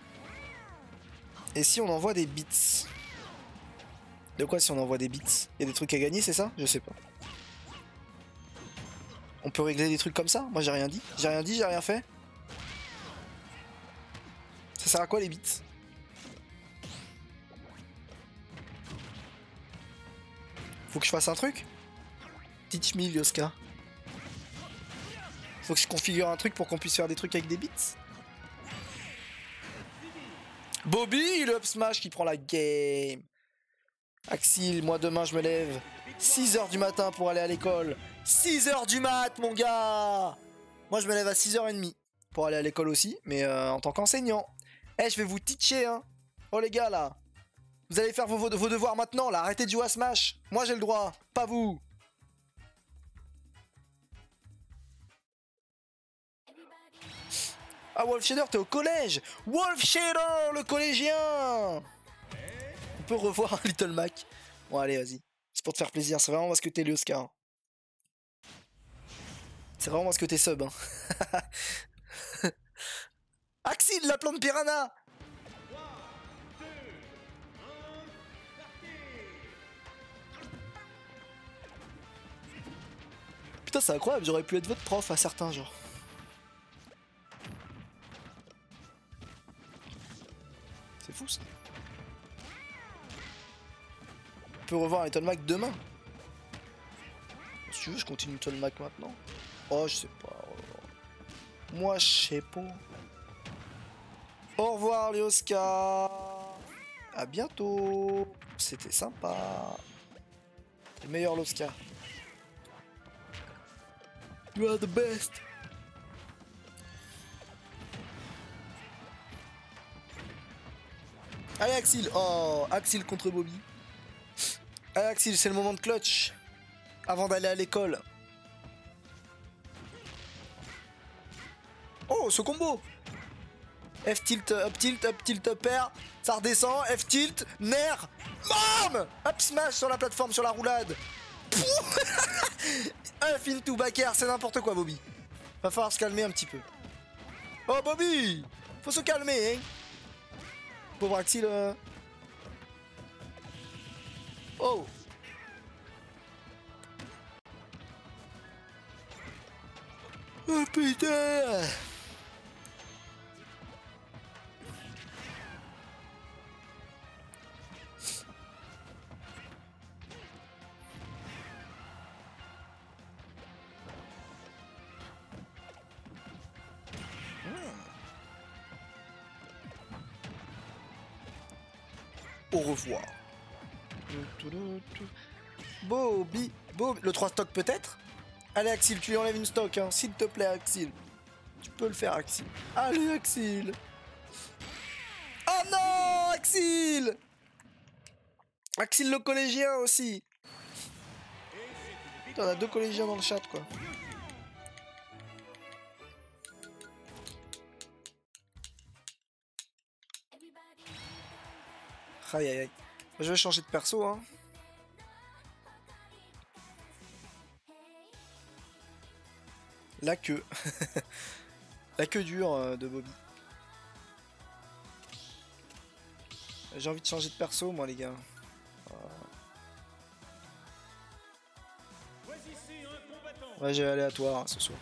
Et si on envoie des bits? De quoi si on envoie des bits? Il y a des trucs à gagner, c'est ça? Je sais pas. On peut régler des trucs comme ça? Moi j'ai rien dit. J'ai rien dit, j'ai rien fait. Ça sert à quoi les bits? Faut que je fasse un truc? Teach me, Yoska. Faut que je configure un truc pour qu'on puisse faire des trucs avec des bits? Bobby, le up smash qui prend la game. Axil, moi demain je me lève 6h du matin pour aller à l'école. 6h du mat, mon gars. Moi je me lève à 6h30 pour aller à l'école aussi, mais en tant qu'enseignant. Eh, je vais vous teacher, hein. Oh les gars, là. Vous allez faire vos devoirs maintenant, là. Arrêtez de jouer à Smash. Moi j'ai le droit, pas vous. Ah, Wolf Shader, t'es au collège. Wolf Shader, le collégien. On peut revoir Little Mac. Bon, allez, vas-y. C'est pour te faire plaisir. C'est vraiment parce que t'es le Oscar. C'est vraiment parce que t'es sub. Hein. Axil, la plante piranha. Putain, c'est incroyable. J'aurais pu être votre prof à certains jours. C'est fou, ça. On peut revoir Little Mac demain. Si tu veux, je continue Little Mac maintenant. Oh, je sais pas. Moi, je sais pas. Au revoir, les Oscars. À bientôt. C'était sympa. Le meilleur l'Oscar. You are the best. Allez, Axil. Oh, Axil contre Bobby. Allez, Axil, c'est le moment de clutch. Avant d'aller à l'école. Oh, ce combo. F tilt, up tilt, up air. Ça redescend. F tilt, nerf. Bam. Up smash sur la plateforme, sur la roulade. Un fin to back air, c'est n'importe quoi, Bobby. Va falloir se calmer un petit peu. Oh, Bobby. Faut se calmer, hein. Pauvre Axil. Oh. Oh putain. Au revoir. Bobby, Bobby. Le 3 stock peut-être? Allez Axil, tu lui enlèves une stock, hein. S'il te plaît Axil. Tu peux le faire Axil. Allez Axil. Oh non Axil. Axil le collégien aussi. Putain, on a 2 collégiens dans le chat quoi. Aïe aïe aïe. Je vais changer de perso hein. La queue. La queue dure de Bobby. J'ai envie de changer de perso moi les gars. Ouais j'ai aléatoire hein, ce soir.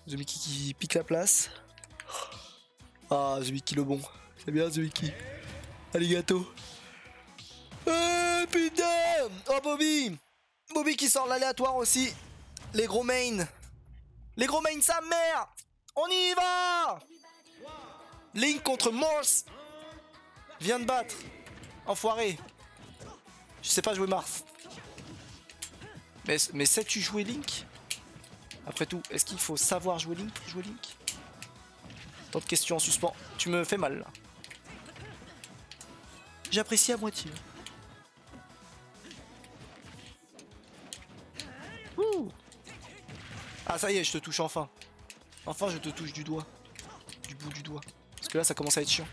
The Mickey qui pique la place. Ah, The Mickey le bon. C'est bien The Mickey. Alligato. Putain. Oh, Bobby. Bobby qui sort l'aléatoire aussi. Les gros mains. Les gros mains, sa mère. On y va. Link contre Morse. Vient de battre. Enfoiré. Je sais pas jouer Mars. Mais sais-tu jouer Link? Après tout, est-ce qu'il faut savoir jouer Link pour jouer Link? Tant de questions en suspens. Tu me fais mal là. J'apprécie à moitié. Ouh. Ah ça y est, je te touche enfin. Enfin je te touche du doigt. Du bout du doigt. Parce que là ça commence à être chiant.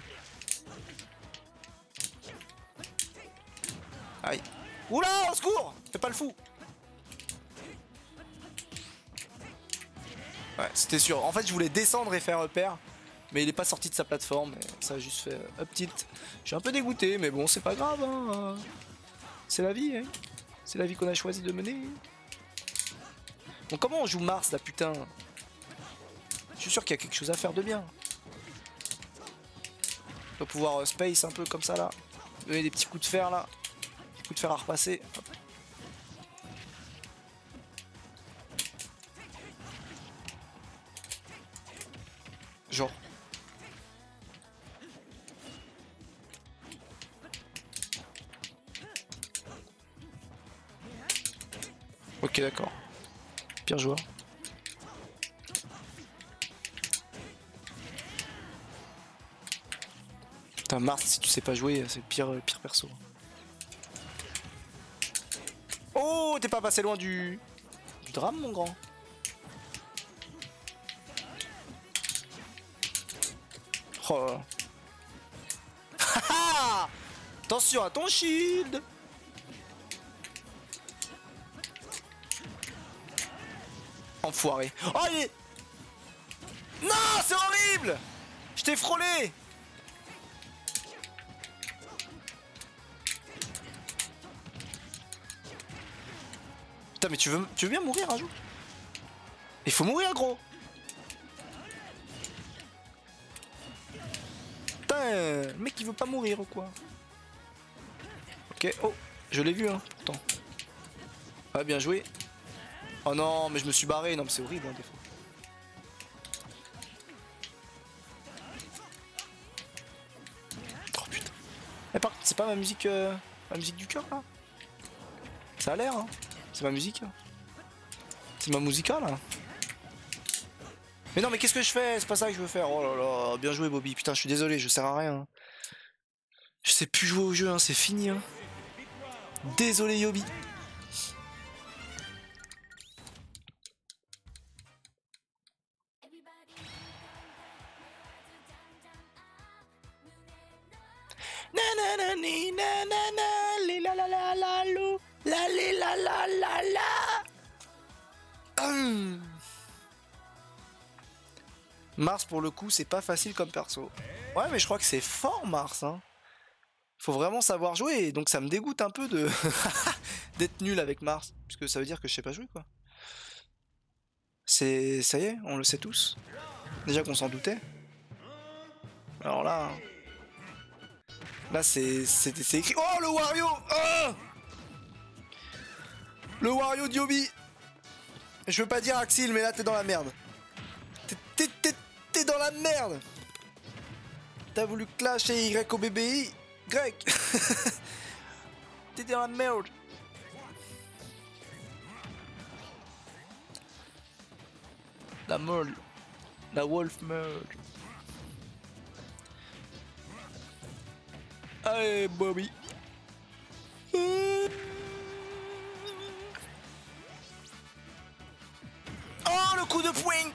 Aïe. Oula, au secours. Fais pas le fou. Ouais, c'était sûr. En fait je voulais descendre et faire repère. Mais il est pas sorti de sa plateforme. Et ça a juste fait up tilt. Je suis un peu dégoûté, mais bon, c'est pas grave. Hein. C'est la vie. Hein. C'est la vie qu'on a choisi de mener. Bon, comment on joue Mars là, putain? Je suis sûr qu'il y a quelque chose à faire de bien. On doit pouvoir space un peu comme ça là. Donner des petits coups de fer là. Des coups de fer à repasser. Hop. Genre. Ok, d'accord. Pire joueur. Putain, Mars, si tu sais pas jouer, c'est le pire perso. Oh, t'es pas passé loin du drame, mon grand. Oh là là. Attention à ton shield. Enfoiré. Oh, il est... Non, c'est horrible. Je t'ai frôlé. Putain, mais tu veux bien mourir un jour? Il faut mourir, gros. Putain, le mec il veut pas mourir ou quoi? Ok, oh, je l'ai vu, hein, pourtant. Ah, bien joué. Oh non, mais je me suis barré. Non, mais c'est horrible, hein, des fois. Oh putain. Eh, par contre, c'est pas ma musique du cœur, là? Ça a l'air, hein. C'est ma musique. C'est ma musica, là. Mais non, mais qu'est-ce que je fais? C'est pas ça que je veux faire. Oh là là, bien joué, Bobby. Putain, je suis désolé, je sers à rien. Je sais plus jouer au jeu, hein, c'est fini. Hein. Désolé, Yobi. Mars pour le coup c'est pas facile comme perso. Ouais mais je crois que c'est fort Mars hein. Faut vraiment savoir jouer donc ça me dégoûte un peu de d'être nul avec Mars. Puisque ça veut dire que je sais pas jouer quoi. C'est... ça y est, on le sait tous. Déjà qu'on s'en doutait. Alors là... Là c'est écrit... Oh le Wario oh le Wario d'Yobi. Je veux pas dire Axil mais là t'es dans la merde. T'es dans la merde. T'as voulu clasher Y au BBI grec. T'es dans la merde. La merde. La wolf merde. Allez Bobby. Oh le coup de poing.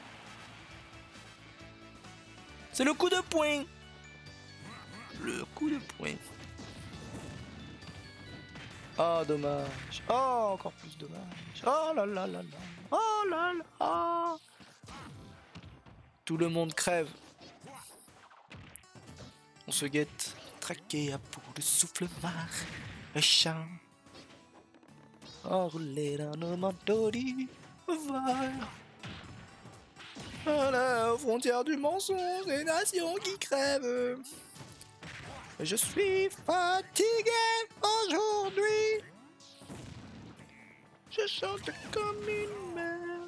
C'est le coup de poing. Le coup de poing. Oh dommage. Oh encore plus dommage. Oh là là là là. Oh là là. Tout le monde crève. On se guette. Traqué à bout de souffle marchand. Enroulé dans nos manteaux d'hiver. À la frontière du mensonge, des nations qui crèvent. Je suis fatigué aujourd'hui. Je chante comme une mère.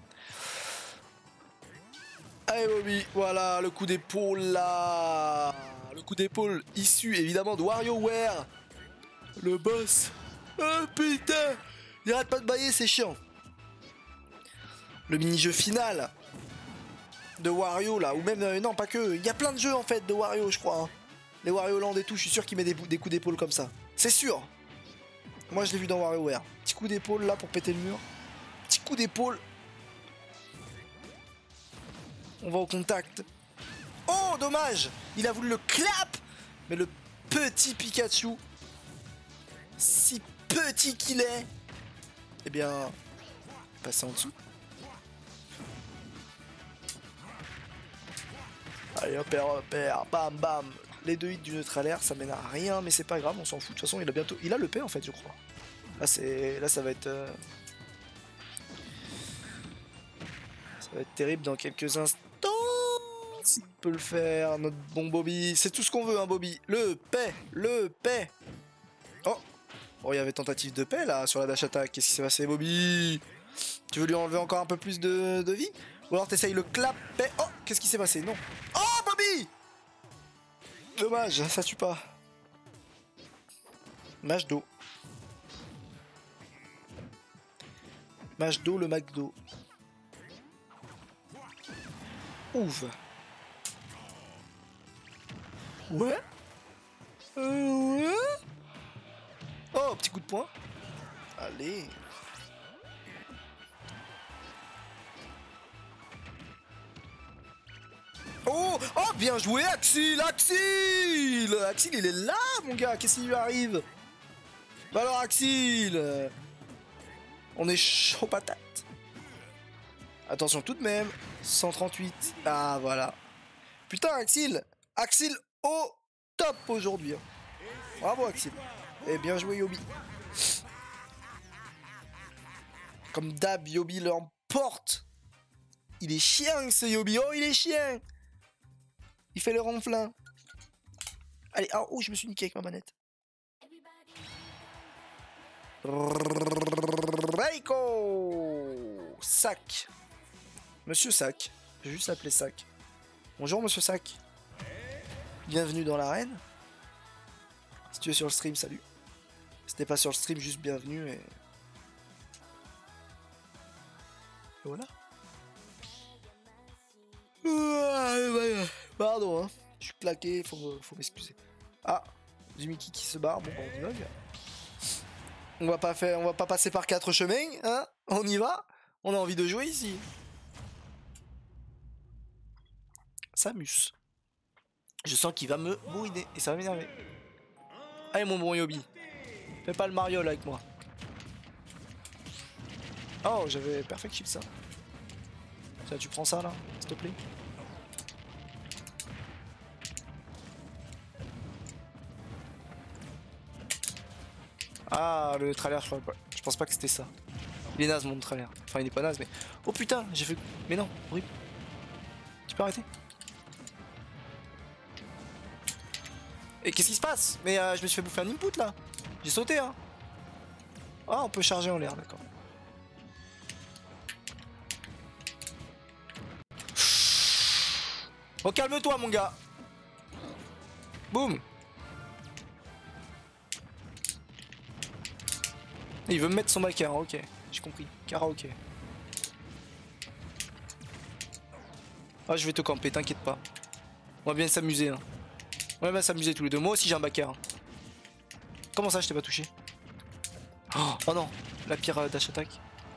Allez Bobby, voilà le coup d'épaule là. Le coup d'épaule issu évidemment de WarioWare. Le boss. Oh putain, il arrête pas de bailler, c'est chiant. Le mini-jeu final de Wario là, ou même non pas que, il y a plein de jeux en fait de Wario je crois. Hein. Les Wario Land et tout, je suis sûr qu'il met des coups d'épaule comme ça. C'est sûr. Moi je l'ai vu dans WarioWare. Petit coup d'épaule là pour péter le mur. Petit coup d'épaule. On va au contact. Oh dommage. Il a voulu le clap. Mais le petit Pikachu, si petit qu'il est, eh bien, passer en dessous. Allez hop, bam bam. Les deux hits du neutralaire, ça mène à rien, mais c'est pas grave, on s'en fout. De toute façon, il a bientôt. Il a le P en fait, je crois. Là, ça va être. Ça va être terrible dans quelques instants. S'il peut le faire, notre bon Bobby. C'est tout ce qu'on veut, hein, Bobby. Le paix. Oh. Oh, il y avait tentative de paix là sur la dash attack. Qu'est-ce qui s'est passé, Bobby? Tu veux lui enlever encore un peu plus de vie? Ou alors t'essayes le clap paix. Oh, qu'est-ce qui s'est passé? Non. Oh, Bobby! Dommage, ça tue pas. Mage d'eau. Mage d'eau, le McDo. Ouf. Ouais. Ouais. Oh, petit coup de poing. Allez. Oh, oh, bien joué, Axil, Axil, il est là, mon gars. Qu'est-ce qui lui arrive? Bah alors, Axil, on est chaud patate. Attention tout de même. 138. Ah, voilà. Putain, Axil au top aujourd'hui. Bravo, Axil. Et bien joué, Yobi. Comme d'hab, Yobi l'emporte. Il est chien, ce Yobi. Oh, il est chien. Il fait le ronflin. Allez, oh, je me suis niqué avec ma manette. Reiko Sac. Monsieur Sac. Je vais juste l'appeler Sac. Bonjour, Monsieur Sac. Bienvenue dans l'arène. Si tu es sur le stream, salut. Si t'es pas sur le stream, juste bienvenue et voilà. Pardon, hein. Je suis claqué, faut m'excuser. Ah, Zumiki qui se barre, bon, on dialogue. On va pas passer par 4 chemins, hein. On y va. On a envie de jouer ici. Samus. Je sens qu'il va me bourriner et ça va m'énerver. Allez mon bon Yobi. Fais pas le Mario là avec moi. Oh, j'avais perfect shield ça. Tiens, tu prends ça là, s'il te plaît. Ah, le trailer, je pense pas que c'était ça. Il est naze mon trailer. Enfin, il est pas naze, mais. Oh putain, j'ai fait. Mais non, horrible. Tu peux arrêter? Et qu'est-ce qui se passe? Mais je me suis fait bouffer un input là. J'ai sauté, hein. Ah, on peut charger en l'air, d'accord. Oh, calme-toi, mon gars. Boum. Il veut me mettre son backer, ok. J'ai compris. Karaoké. Ah, je vais te camper, t'inquiète pas. On va bien s'amuser, hein. On va bien s'amuser tous les deux. Moi aussi, j'ai un backer. Comment ça, je t'ai pas touché? Oh non, la pire dash attack.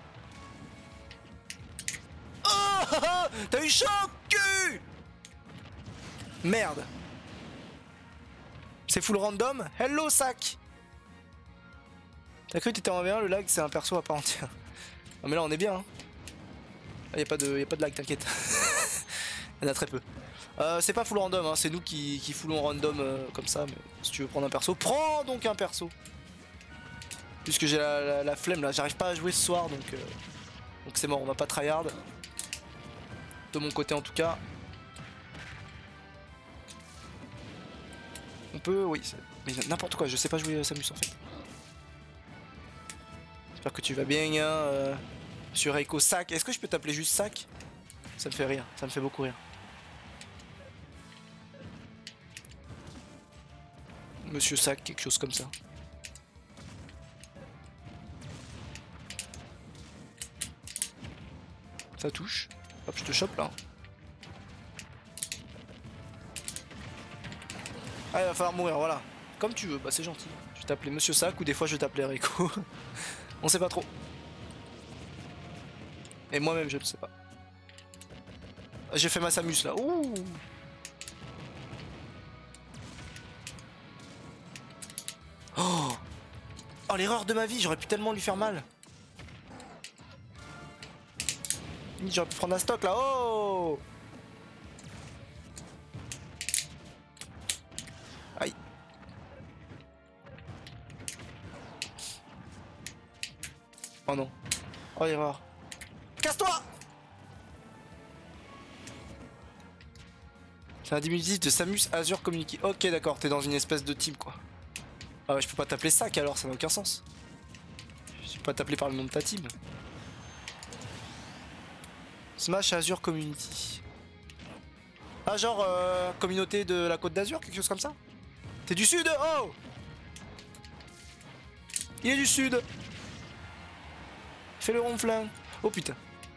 Oh, t'as eu chaud cul. Merde. C'est full random. Hello sac. T'as cru que t'étais en V1, le lag c'est un perso à part entière. Non mais là on est bien hein. Ah, y a pas de lag, t'inquiète. Il y en a très peu. C'est pas full random, hein. C'est nous qui fullons random comme ça. Mais si tu veux prendre un perso, prends donc un perso. Puisque j'ai la flemme là, j'arrive pas à jouer ce soir donc c'est mort, on va pas tryhard. De mon côté en tout cas. On peut, oui. Mais n'importe quoi, je sais pas jouer Samus en fait. J'espère que tu vas bien, hein, sur Echo Sac. Est-ce que je peux t'appeler juste Sac? Ça me fait rire, ça me fait beaucoup rire. Monsieur Sac, quelque chose comme ça. Ça touche. Hop, je te chope là. Ah, il va falloir mourir, voilà. Comme tu veux, bah c'est gentil. Je vais t'appeler Monsieur Sac ou des fois je vais t'appeler Rico. On sait pas trop. Et moi-même, je ne sais pas. J'ai fait ma Samus là. Ouh. Oh, oh l'erreur de ma vie, j'aurais pu tellement lui faire mal. J'aurais pu prendre un stock là. Oh. Aïe. Oh non. Oh l'erreur. Casse-toi. C'est un diminutif de Samus Azure Community. Ok d'accord, t'es dans une espèce de team quoi. Ah ouais, je peux pas t'appeler Sac alors, ça n'a aucun sens. Je peux pas t'appeler par le nom de ta team. Smash Azure Community. Ah genre communauté de la Côte d'Azur, quelque chose comme ça. T'es du sud? Oh. Il est du sud. Fais le ronflin. Oh putain.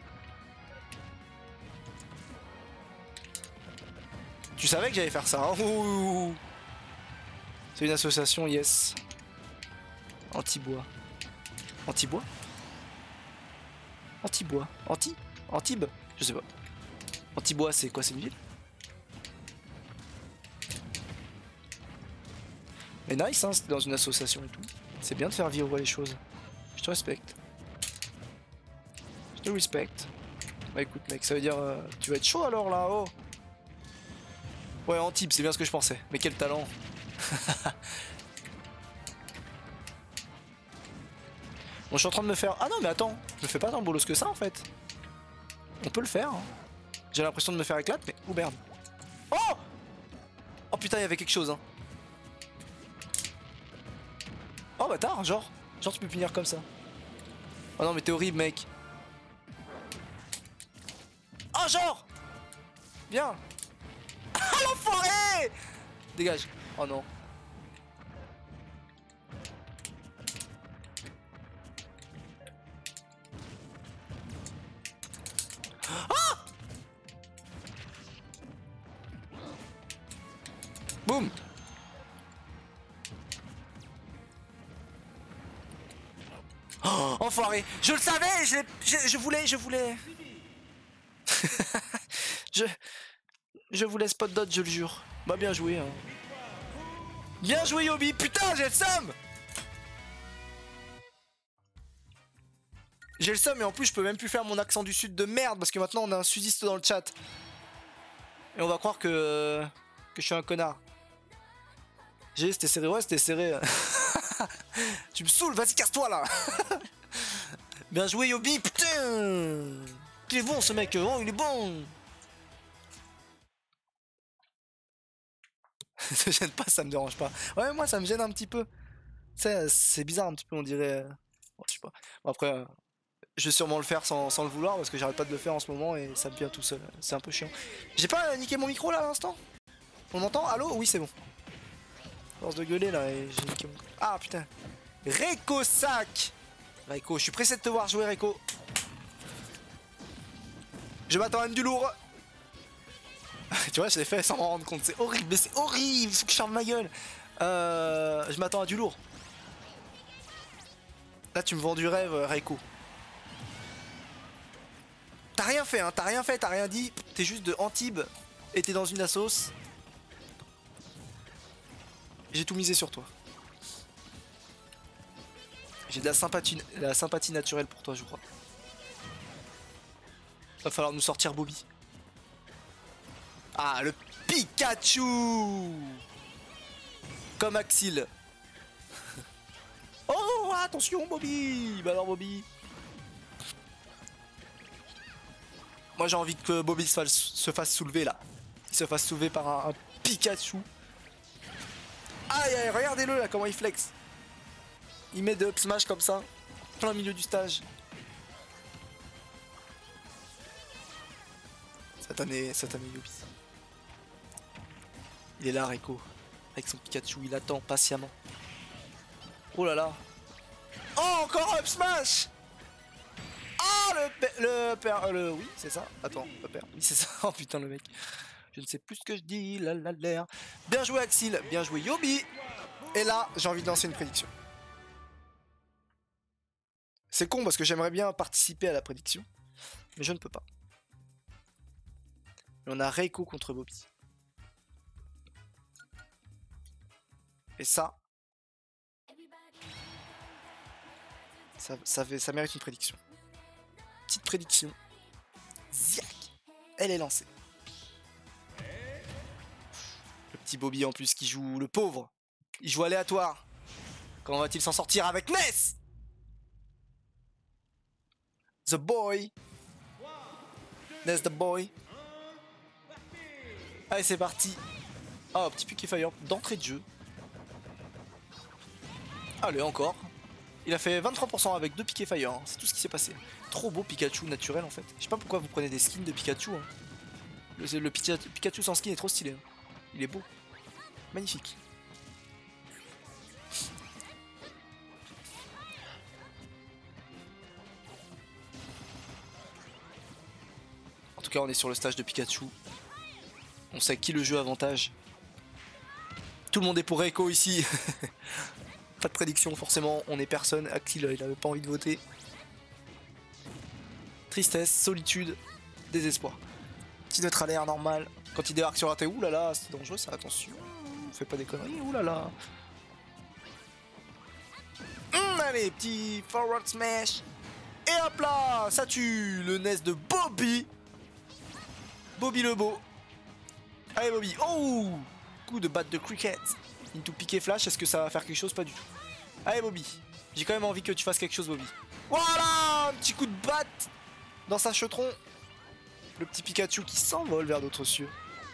Tu savais que j'allais faire ça, hein. Ouh. C'est une association, yes. Anti-bois. Anti-bois? Anti-bois. Anti? Antibes? Je sais pas. Anti-bois, c'est quoi? C'est une ville? Mais nice, hein, c'était dans une association et tout. C'est bien de faire vivre les choses. Je te respecte. Je te respecte. Bah écoute mec, ça veut dire tu vas être chaud alors là, oh. Ouais, Antibes, c'est bien ce que je pensais. Mais quel talent. Bon, je suis en train de me faire... Ah non, mais attends, je me fais pas tant bolos que ça en fait. On peut le faire. Hein. J'ai l'impression de me faire éclate, mais... Oh merde. Oh. Oh putain, il y avait quelque chose. Hein. Oh bâtard, genre tu peux finir comme ça. Oh non, mais t'es horrible, mec. Oh, genre. Viens. Ah, l'enfoiré. Dégage. Oh non. Ah. Boum. Oh, enfoiré. Je le savais, je voulais. je voulais spot dot, je le jure. Bah bien joué. Hein. Bien joué Yobi, putain, j'ai le seum. J'ai le seum et en plus je peux même plus faire mon accent du sud de merde parce que maintenant on a un sudiste dans le chat. Et on va croire que je suis un connard. C'était serré, ouais c'était serré. Tu me saoules, vas-y casse-toi là. Bien joué Yobi, putain. Il est bon ce mec, oh il est bon. Ça me gêne pas, ça me dérange pas. Ouais moi ça me gêne un petit peu. C'est bizarre un petit peu on dirait. Bon, je sais pas. Bon, après je vais sûrement le faire sans le vouloir parce que j'arrête pas de le faire en ce moment et ça me vient tout seul. C'est un peu chiant. J'ai pas niqué mon micro là à l'instant? On m'entend? Allô? Oui c'est bon. Force de gueuler là et j'ai niqué mon... Ah putain. Reiko Sac. Reiko, je suis pressé de te voir jouer Reiko. Je m'attends à du lourd. Tu vois je l'ai fait sans m'en rendre compte. C'est horrible, mais c'est horrible. Faut que je ferme ma gueule. Je m'attends à du lourd. Là tu me vends du rêve Reiko. T'as rien fait, hein, t'as rien fait, t'as rien dit. T'es juste de Antibes et t'es dans une assos. J'ai tout misé sur toi. J'ai de la sympathie naturelle pour toi, je crois. Va falloir nous sortir Bobby. Ah, le Pikachu. Comme Axil. Oh, attention Bobby. Bah alors Bobby. Moi j'ai envie que Bobby se fasse soulever là. Il se fasse soulever par un Pikachu. Aïe aïe, regardez-le là comment il flex. Il met de up smash comme ça, plein milieu du stage. Satané Yobi. Il est là Reiko, avec son Pikachu, il attend patiemment. Oh là là. Oh encore up smash. Ah le père, oui c'est ça. Attends, le père, oui c'est ça. Oh putain le mec. Je ne sais plus ce que je dis, la la l'air. Bien joué Axil, bien joué Yobi. Et là, j'ai envie de lancer une prédiction. C'est con parce que j'aimerais bien participer à la prédiction, mais je ne peux pas. Et on a Reiko contre Bobby. Et ça mérite une prédiction. Petite prédiction. Ziac. Elle est lancée. Le petit Bobby en plus qui joue le pauvre. Il joue aléatoire. Comment va-t-il s'en sortir avec Ness? The boy. Ness the boy. Allez c'est parti. Oh petit Piqué Fire d'entrée de jeu. Allez encore. Il a fait 23% avec 2 Piqué Fire, hein. C'est tout ce qui s'est passé. Trop beau Pikachu naturel en fait. Je sais pas pourquoi vous prenez des skins de Pikachu. Hein. Le Pikachu sans skin est trop stylé. Hein. Il est beau. Magnifique. En tout cas on est sur le stage de Pikachu. On sait qui le jeu avantage. Tout le monde est pour Reiko ici. Pas de prédiction forcément, on est personne. Axil il avait pas envie de voter. Tristesse, solitude, désespoir. Petit neutre à l'air normal. Quand il débarque sur AT, oulala, c'est dangereux ça, attention. Fais pas des conneries, oulala. Allez, petit forward smash. Et hop là, ça tue le nest de Bobby. Bobby le beau. Allez Bobby, oh, coup de batte de cricket. Into piqué flash, est-ce que ça va faire quelque chose? Pas du tout. Allez Bobby, j'ai quand même envie que tu fasses quelque chose Bobby. Voilà, un petit coup de batte dans sa chetron. Le petit Pikachu qui s'envole vers d'autres cieux.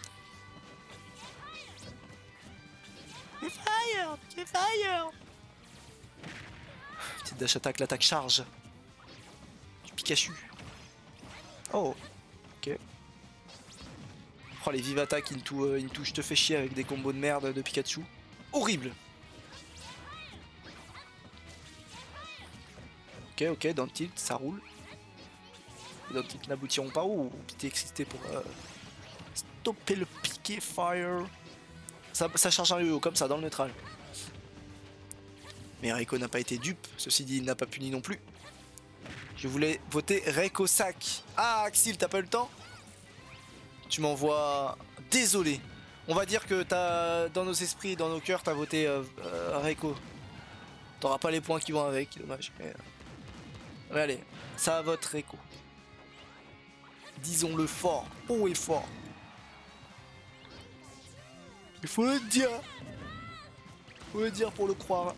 Fire, fire. Petite dash attack, l'attaque charge. Du Pikachu. Oh, ok. Oh les vives attaques into je te fais chier avec des combos de merde de Pikachu. Horrible. Ok, dans le tilt, ça roule. Dans le tilt n'aboutiront pas. Oh, petit excité pour stopper le Piqué Fire. Ça charge un EO comme ça dans le neutral. Mais Reiko n'a pas été dupe, ceci dit il n'a pas puni non plus. Je voulais voter Reiko Sac. Ah Axil, t'as pas eu le temps? Tu m'envoies... Désolé. On va dire que t'as dans nos esprits, dans nos cœurs, t'as voté Reiko. T'auras pas les points qui vont avec, dommage. Mais allez, ça vote Reiko. Disons-le fort, haut et fort. Il faut le dire. Faut le dire pour le croire.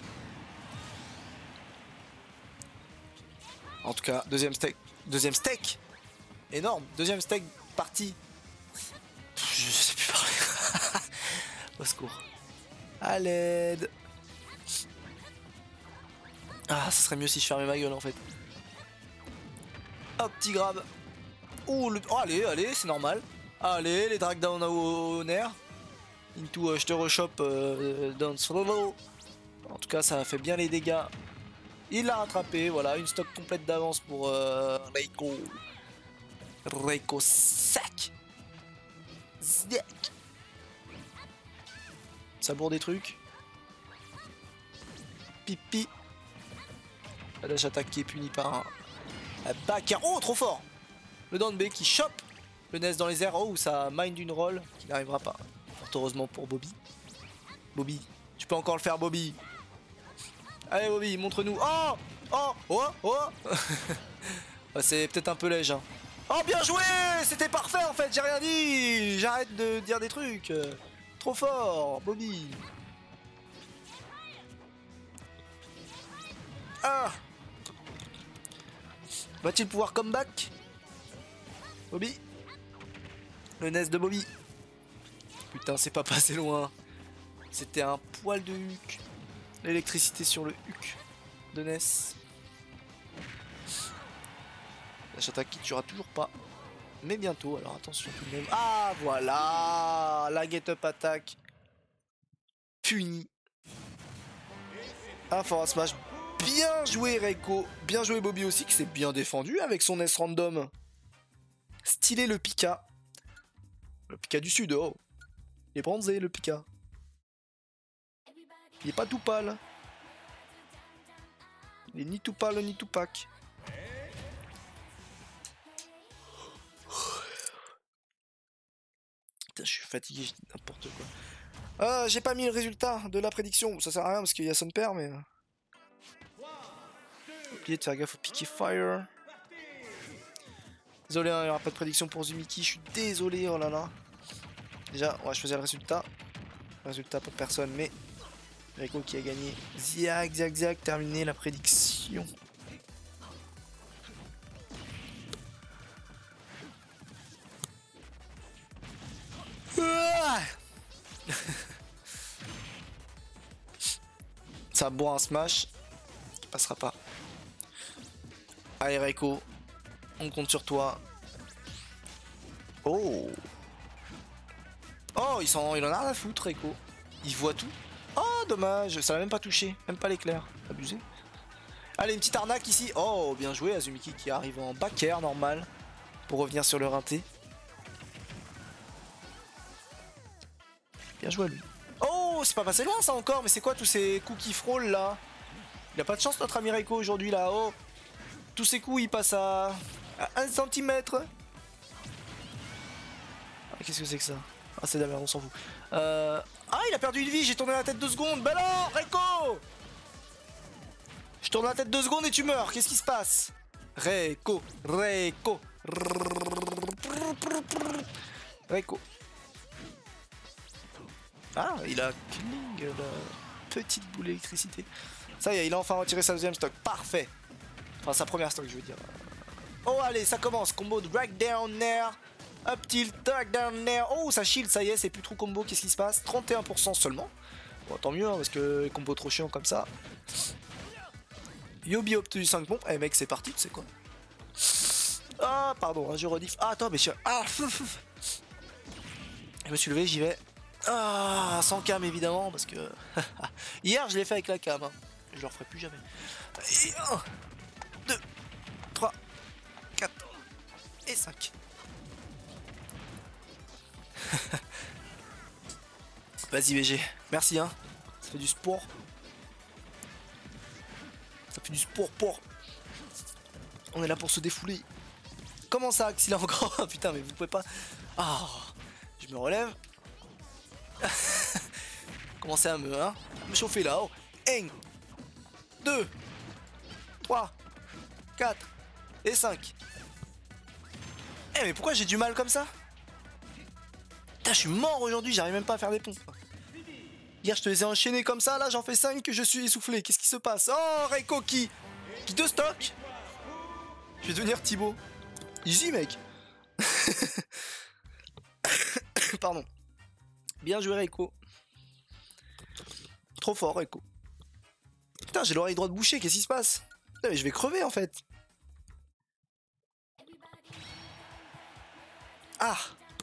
En tout cas, deuxième steak. Énorme, deuxième steak parti. Je sais plus parler. Au secours. À l'aide. Ah, ça serait mieux si je fermais ma gueule en fait. Hop, petit grab. Oh, oh allez, c'est normal. Allez, les drag down au nerf. Into je te rechoppe dans solo. En tout cas, ça a fait bien les dégâts. Il l'a rattrapé, voilà, une stock complète d'avance pour Reiko. Reiko sac. Zdiak. Ça bourre des trucs. Pipi. La dash attaque qui est punie par un backer. Oh, trop fort. Le down B qui chope le nest dans les airs. Oh, ça mine d'une roll qui n'arrivera pas. Fort heureusement pour Bobby. Bobby, tu peux encore le faire, Bobby. Allez, Bobby, montre-nous. Oh, oh, oh, oh. C'est peut-être un peu léger. Hein. Oh, bien joué. C'était parfait, en fait. J'ai rien dit. J'arrête de dire des trucs. Trop fort, Bobby. Ah. Va-t-il pouvoir comeback? Bobby. Le nez de Bobby. Putain, c'est pas passé loin. C'était un poil de huc. L'électricité sur le huc de Ness. La Shataka qui tuera toujours pas. Mais bientôt, alors attention tout de même. Ah voilà. La get up attack. Puni. Ah, forward smash. Bien joué Reiko. Bien joué Bobby aussi qui s'est bien défendu avec son S random. Stylé le Pika. Le Pika du sud, oh. Il est bronzé le Pika. Il est pas tout pâle. Il est ni tout pâle ni tout pack. Putain, je suis fatigué, je dis n'importe quoi. J'ai pas mis le résultat de la prédiction. Ça sert à rien parce qu'il y a son père, mais. Oublié de faire gaffe au piqué fire. Désolé, hein, il n'y aura pas de prédiction pour Zumiki. Je suis désolé, oh là là. Déjà, on va choisir le résultat. Le résultat pour personne, mais. Reiko qui a gagné. Ziak, ziak, ziak, terminé la prédiction. Ça boit un smash. Qui passera pas. Allez Reiko. On compte sur toi. Oh. Oh, il en a rien à foutre Reiko. Il voit tout. Oh, dommage. Ça l'a même pas touché. Même pas l'éclair. Abusé. Allez, une petite arnaque ici. Oh, bien joué Azumiki qui arrive en back air normal. Pour revenir sur le rinté. Bien joué à lui. Oh, c'est pas passé loin ça encore. Mais c'est quoi tous ces coups qui frôlent là? Il a pas de chance notre ami Reiko aujourd'hui là. Oh. Tous ces coups ils passent à 1 cm. Ah, qu'est-ce que c'est que ça? Ah, c'est de la merde, on s'en fout. Ah, il a perdu une vie, j'ai tourné la tête 2 secondes. Bah non, Reiko! Je tourne la tête 2 secondes et tu meurs. Qu'est-ce qui se passe? Reiko, Reiko. Reiko. Ah, il a Kling, la petite boule d'électricité. Ça y est, il a enfin retiré sa deuxième stock. Parfait. Enfin, sa première stock, je veux dire. Oh, allez, ça commence. Combo de drag down air. Up tilt, drag down air. Oh, ça shield, ça y est, c'est plus trop combo. Qu'est-ce qui se passe? 31% seulement. Bon, tant mieux, hein, parce que les combos trop chiants comme ça. Yobi obtenu 5 pompes. Eh, mec, c'est parti, tu sais quoi. Ah, pardon, hein, je rediff. Ah, attends, mais je. Ah, je me suis levé, j'y vais. Ah, sans cam évidemment, parce que. Hier, je l'ai fait avec la cam. Hein. Je le referai plus jamais. Et 1, 2, 3, 4 et 5. Vas-y BG, merci hein. Ça fait du sport. Ça fait du sport pour. On est là pour se défouler. Comment ça Axila encore? Putain mais vous pouvez pas. Ah, je me relève. Commencez à me chauffer là. Oh. 1, 2, 3, 4 et 5. Eh mais pourquoi j'ai du mal comme ça? Putain, je suis mort aujourd'hui, j'arrive même pas à faire des pompes. Hier, je te les ai enchaînés comme ça, là, j'en fais 5 que je suis essoufflé. Qu'est-ce qui se passe? Oh, Reiko qui 2 stocks. Je vais devenir Thibaut. Easy, mec. Pardon. Bien joué, Reiko. Trop fort, Reiko. Putain, j'ai l'oreille droite bouchée, qu'est-ce qui se passe? Putain, mais je vais crever, en fait. Ah.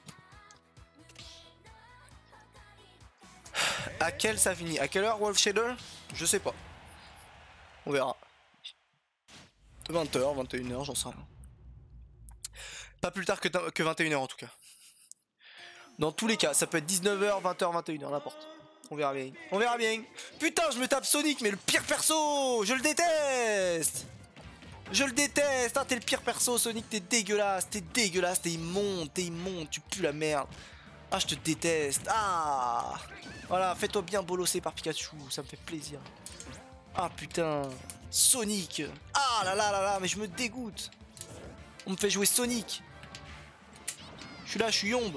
À quelle ça finit? À quelle heure Wolf Shader? Je sais pas. On verra. 20h, 21h, j'en sais rien. Pas plus tard que 21h en tout cas. Dans tous les cas, ça peut être 19h, 20h, 21h, n'importe. On verra bien. On verra bien. Putain, je me tape Sonic, mais le pire perso! Je le déteste! Je le déteste! Ah, t'es le pire perso, Sonic, t'es dégueulasse, t'es immonde, tu pues la merde. Ah, je te déteste. Ah! Voilà, fais-toi bien bolosser par Pikachu, ça me fait plaisir. Ah putain, Sonic. Ah là là là là, mais je me dégoûte. On me fait jouer Sonic. Je suis là, je suis Yombe.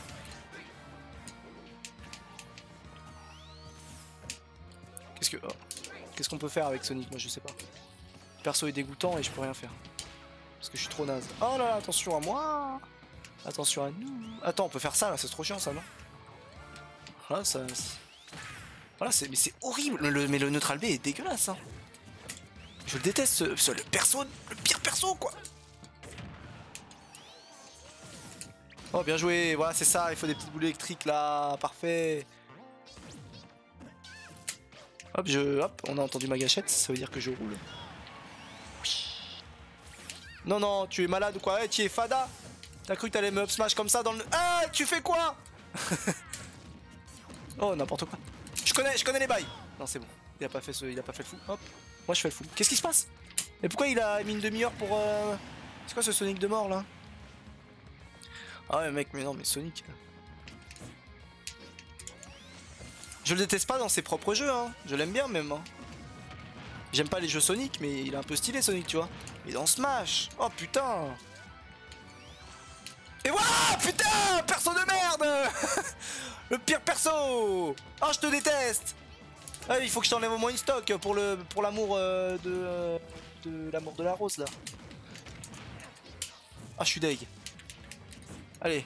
Qu'est-ce qu'on peut faire avec Sonic? Moi je sais pas. Le perso est dégoûtant et je peux rien faire. Parce que je suis trop naze. Oh là là, attention à moi. Attention à nous. Attends, on peut faire ça là, c'est trop chiant ça, non? Voilà, ça. Voilà, mais c'est horrible. Mais le neutral B est dégueulasse. Hein. Je le déteste, le perso, le pire perso quoi. Oh, bien joué. Voilà, c'est ça. Il faut des petites boules électriques là. Parfait. Hop, hop, on a entendu ma gâchette. Ça veut dire que je roule. Non, non, tu es malade ou quoi? Ouais, tu es fada. T'as cru que t'allais me up smash comme ça dans le... Ah, tu fais quoi? Oh, n'importe quoi. Je connais les bails. Non, c'est bon. Il a pas fait le fou. Hop. Moi, je fais le fou. Qu'est-ce qui se passe? Mais pourquoi il a mis une demi-heure pour... C'est quoi ce Sonic de mort, là? Ah ouais, mec, mais non, mais Sonic... Je le déteste pas dans ses propres jeux, hein. Je l'aime bien, même, hein. J'aime pas les jeux Sonic, mais il est un peu stylé, Sonic, tu vois. Mais dans Smash... Oh, putain. Et voilà, putain, perso de merde. Le pire perso. Oh, je te déteste. Ah, il faut que je t'enlève au moins une stock pour l'amour de l'amour de la rose là. Ah, je suis deg. Allez.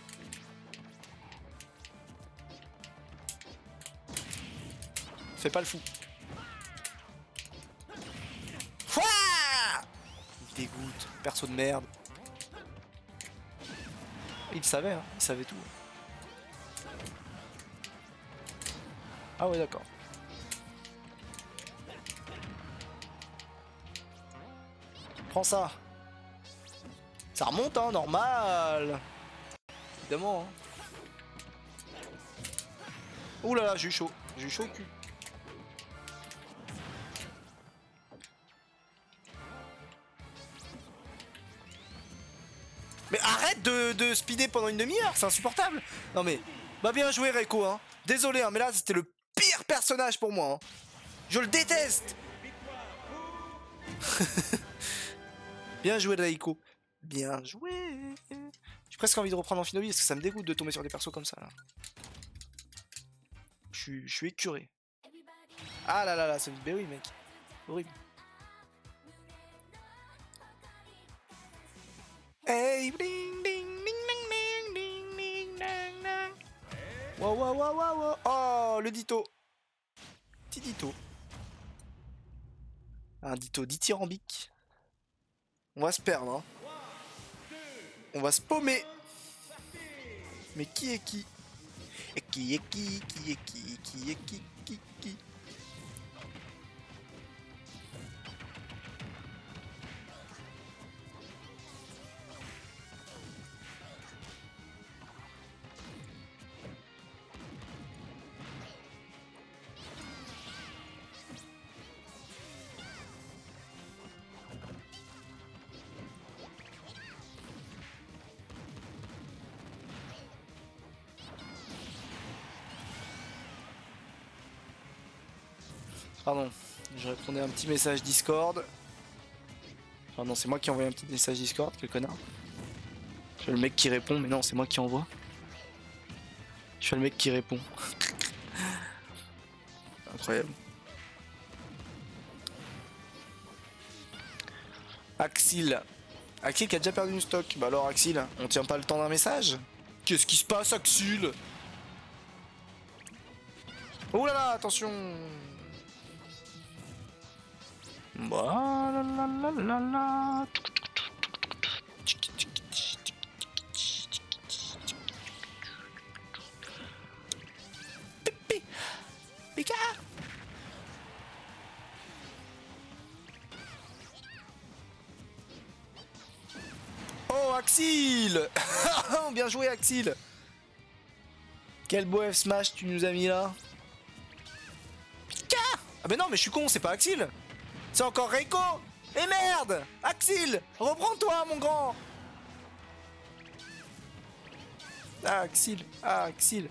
Fais pas le fou. Ouah, il dégoûte, perso de merde. Il savait, hein, il savait tout. Ah ouais, d'accord. Prends ça. Ça remonte, hein, normal. Évidemment. Hein. Ouh là là, j'ai eu chaud. J'ai eu chaud au cul. Mais arrête de speeder pendant une demi-heure, c'est insupportable. Non mais, bah bien joué Reiko, hein. Désolé, hein, mais là c'était le pire personnage pour moi. Hein. Je le déteste. Bien joué Reiko. Bien joué. J'ai presque envie de reprendre Amphinobi parce que ça me dégoûte de tomber sur des persos comme ça là. Je suis écœuré. Ah là là là, ça me dit, bah oui mec. Horrible. Hey, bling, ding, ding, ding, ding, ding, ding, ding, ding. Wow, wow, wow, wow, wow. Oh, le Ditto. Petit Ditto. Un Ditto dithyrambique. On va se perdre, hein. On va se paumer. Mais qui est qui? Et qui est qui? Qui est qui? Qui est qui? Qui? Pardon, je répondais à un petit message Discord. Pardon, c'est moi qui ai envoyé un petit message Discord, quel connard. Je suis le mec qui répond, mais non, c'est moi qui envoie. Je suis le mec qui répond. Incroyable. Axil. Axil qui a déjà perdu une stock. Bah alors Axil, on tient pas le temps d'un message? Qu'est-ce qui se passe Axil? Oh là là, attention. Bah la la la la la. Pipi. Pika. Oh Axil. Bien joué Axil. Quel beau F smash tu nous as mis là. Pika. Ah ben non mais je suis con, c'est pas Axil. C'est encore Reiko. Et merde. Axil, reprends-toi mon grand. Ah Axil, ah Axil.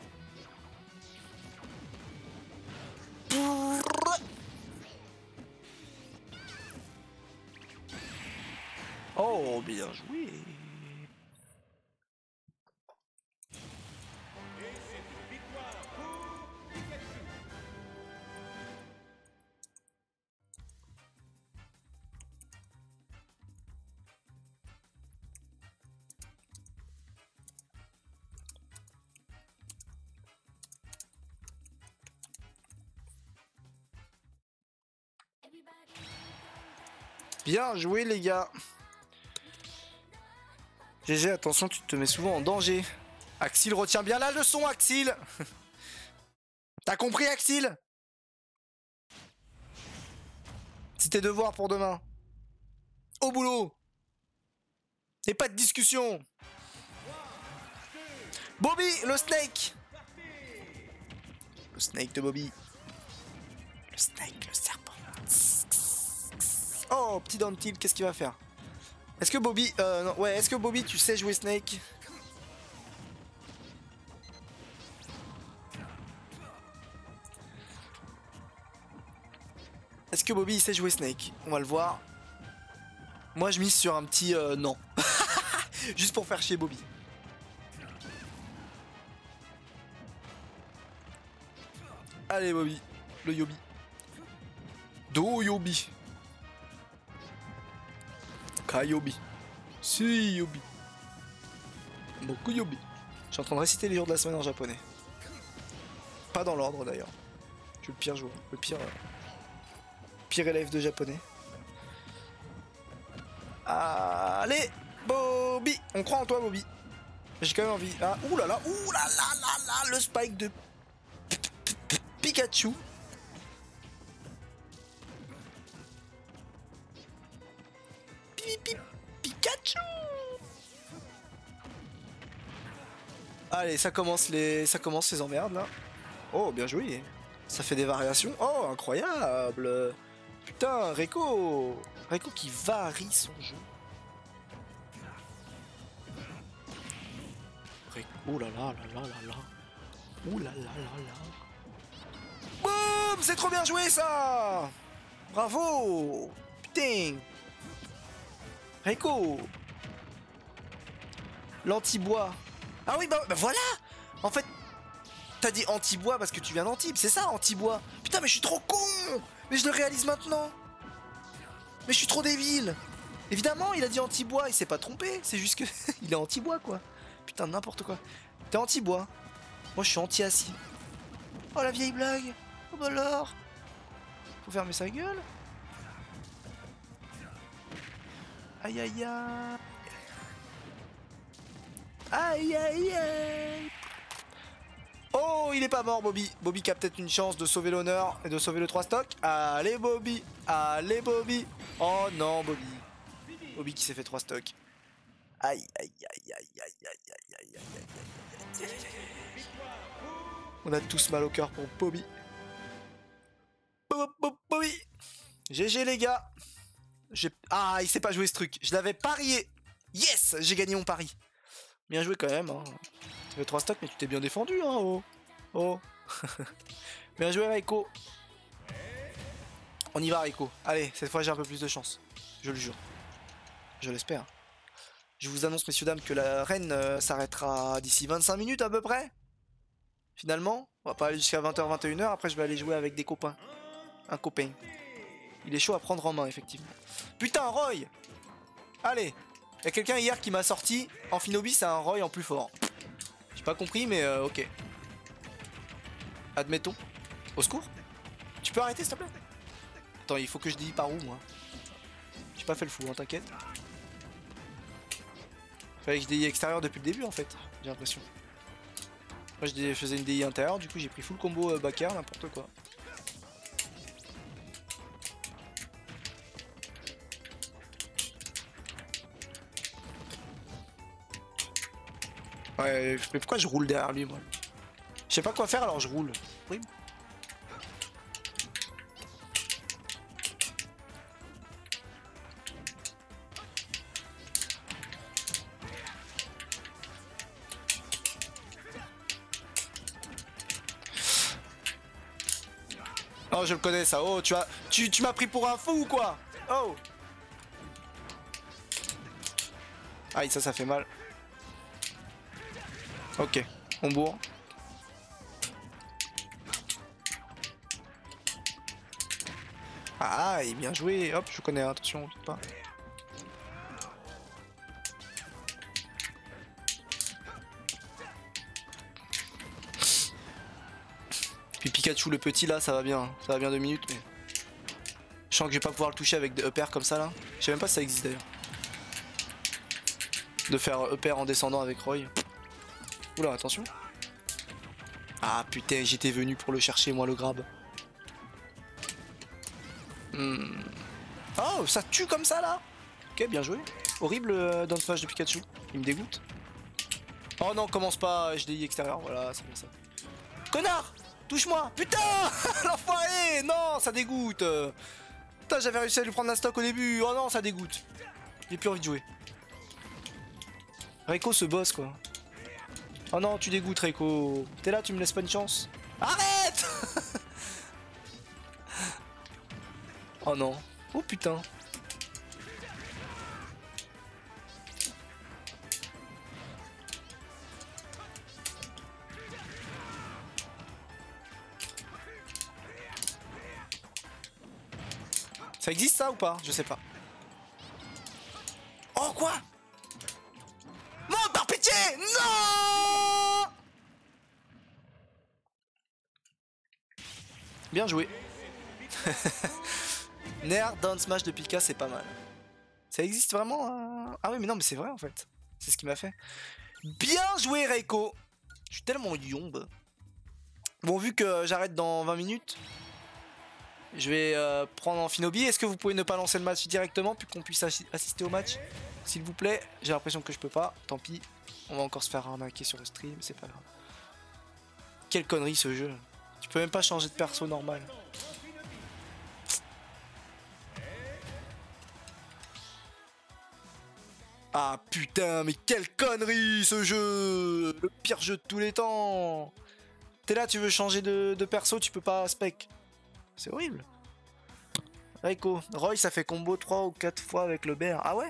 Oh bien joué. Bien joué les gars. GG, attention, tu te mets souvent en danger. Axil, retiens bien la leçon, Axil. T'as compris, Axil? C'est tes devoirs pour demain. Au boulot. Et pas de discussion. Bobby, le snake. Le snake de Bobby. Le snake, le serpent. Oh, petit down tilt, qu'est-ce qu'il va faire? Est-ce que Bobby... non, ouais, est-ce que Bobby, tu sais jouer Snake? Est-ce que Bobby, il sait jouer Snake? On va le voir. Moi, je mise sur un petit non. Juste pour faire chier Bobby. Allez, Bobby. Le Yobi. Do Yobi. Kayobi. Si Yobi. Beaucoup Yobi. Je suis en train de réciter les jours de la semaine en japonais. Pas dans l'ordre d'ailleurs. Je suis le pire joueur. Le pire élève de japonais. Allez, Bobby. On croit en toi, Bobby. J'ai quand même envie. Ah, ouh là là, le spike de Pikachu. Pikachu. Allez, ça commence les emmerdes là. Oh, bien joué. Ça fait des variations. Oh, incroyable. Putain, Reiko qui varie son jeu. Oh là là là là là là. Ouh là là là là. Boum, c'est trop bien joué ça. Bravo. Putain. Reiko. L'anti-bois. Ah oui, bah voilà. En fait, t'as dit anti-bois parce que tu viens d'Antibes, c'est ça, anti-bois. Putain, mais je suis trop con. Mais je le réalise maintenant. Mais je suis trop débile. Évidemment, il a dit anti-bois, il s'est pas trompé. C'est juste que il est anti-bois, quoi. Putain, n'importe quoi. T'es anti-bois. Moi, je suis anti-assis. Oh, la vieille blague. Oh, bah alors. Faut fermer sa gueule. Aïe, aïe, aïe. Aïe, aïe, aïe. Oh, il est pas mort, Bobby. Bobby qui a peut-être une chance de sauver l'honneur et de sauver le 3 stock. Allez, Bobby. Allez, Bobby. Oh non, Bobby. Bobby qui s'est fait 3 stocks. Aïe, aïe, aïe, aïe, aïe, aïe, aïe, aïe, aïe, aïe. On a tous mal au cœur pour Bobby. Bobby. GG, les gars. Ah, il sait pas jouer ce truc. Je l'avais parié. Yes, j'ai gagné mon pari. Bien joué quand même. Hein. Tu fais 3 stocks, mais tu t'es bien défendu. Hein, oh. Oh. Bien joué, Reiko. On y va, Reiko. Allez, cette fois j'ai un peu plus de chance. Je le jure. Je l'espère. Je vous annonce, messieurs, dames, que la reine s'arrêtera d'ici 25 minutes à peu près. Finalement, on va pas aller jusqu'à 20h, 21h. Après, je vais aller jouer avec des copains. Un copain. Il est chaud à prendre en main, effectivement. Putain, Roy. Allez. Il y a quelqu'un hier qui m'a sorti Amphinobi, c'est un Roy en plus fort. J'ai pas compris, mais ok. Admettons. Au secours. Tu peux arrêter, s'il te plaît? Attends, il faut que je dise par où, moi. J'ai pas fait le fou, hein, t'inquiète. Fallait que je DI extérieur depuis le début, en fait. J'ai l'impression. Moi, je faisais une DI intérieure, du coup, j'ai pris full combo backer, n'importe quoi. Ouais, mais pourquoi je roule derrière lui, moi? Je sais pas quoi faire, alors je roule. Oui. Oh, je le connais ça. Oh, tu m'as pris pour un fou ou quoi? Oh. Aïe, ça fait mal. Ok, on bourre. Ah, il est bien joué. Hop, je connais, attention, vite pas. Puis Pikachu le petit là, ça va bien 2 minutes, mais Je sens que je vais pas pouvoir le toucher avec des upper comme ça là. Je sais même pas si ça existe d'ailleurs. De faire upper en descendant avec Roy. Oula, attention. Ah putain, j'étais venu pour le chercher moi le grab. Oh, ça tue comme ça là. Ok, bien joué. Horrible down smash de Pikachu. Il me dégoûte. Oh non, commence pas HDI extérieur. Voilà, c'est bien ça. Connard, touche-moi. Putain, l'enfoiré. Non, ça dégoûte. Putain, j'avais réussi à lui prendre la stock au début. Oh non, ça dégoûte. J'ai plus envie de jouer. Reiko ce boss quoi. Oh non, tu dégoûtes Reiko. T'es là, tu me laisses pas une chance. Arrête. Oh non. Oh putain. Ça existe ça ou pas? Je sais pas. Oh quoi? Non, par pitié! Non! Bien joué. Nair down smash de Pika, c'est pas mal. Ça existe vraiment? Ah oui, mais non, mais c'est vrai en fait. C'est ce qui m'a fait. Bien joué, Reiko. Je suis tellement yombe. Bon, vu que j'arrête dans 20 minutes, je vais prendre Amphinobi. Est-ce que vous pouvez ne pas lancer le match directement, puis qu'on puisse assister au match? S'il vous plaît. J'ai l'impression que je peux pas. Tant pis. On va encore se faire arnaquer sur le stream, c'est pas grave. Quelle connerie ce jeu. Tu peux même pas changer de perso normal. Ah putain, mais quelle connerie ce jeu. Le pire jeu de tous les temps. T'es là, tu veux changer de perso, tu peux pas spec. C'est horrible. Reiko, Roy ça fait combo 3 ou 4 fois avec le bear. Ah ouais?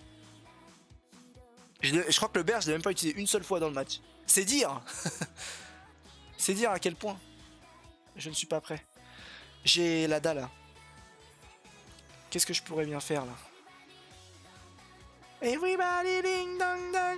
Je crois que le bear je l'ai même pas utilisé une seule fois dans le match. C'est dire. C'est dire à quel point. Je ne suis pas prêt. J'ai la dalle. Qu'est-ce que je pourrais bien faire là? Everybody ding dong dong,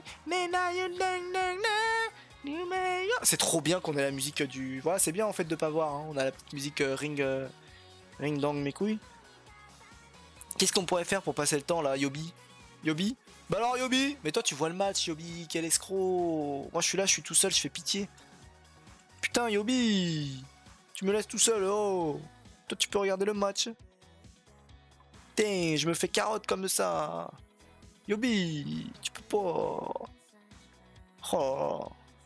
c'est trop bien qu'on ait la musique du... Voilà, c'est bien en fait de pas voir, hein. On a la petite musique ring dong mes couilles. Qu'est-ce qu'on pourrait faire pour passer le temps là, Yobi? Yobi? Bah alors Yobi? Mais toi tu vois le match Yobi, quel escroc. Moi je suis là, je suis tout seul, je fais pitié. Putain Yobi, tu me laisses tout seul, oh. Toi tu peux regarder le match. Putain, je me fais carotte comme ça. Yobi, tu peux pas. Oh.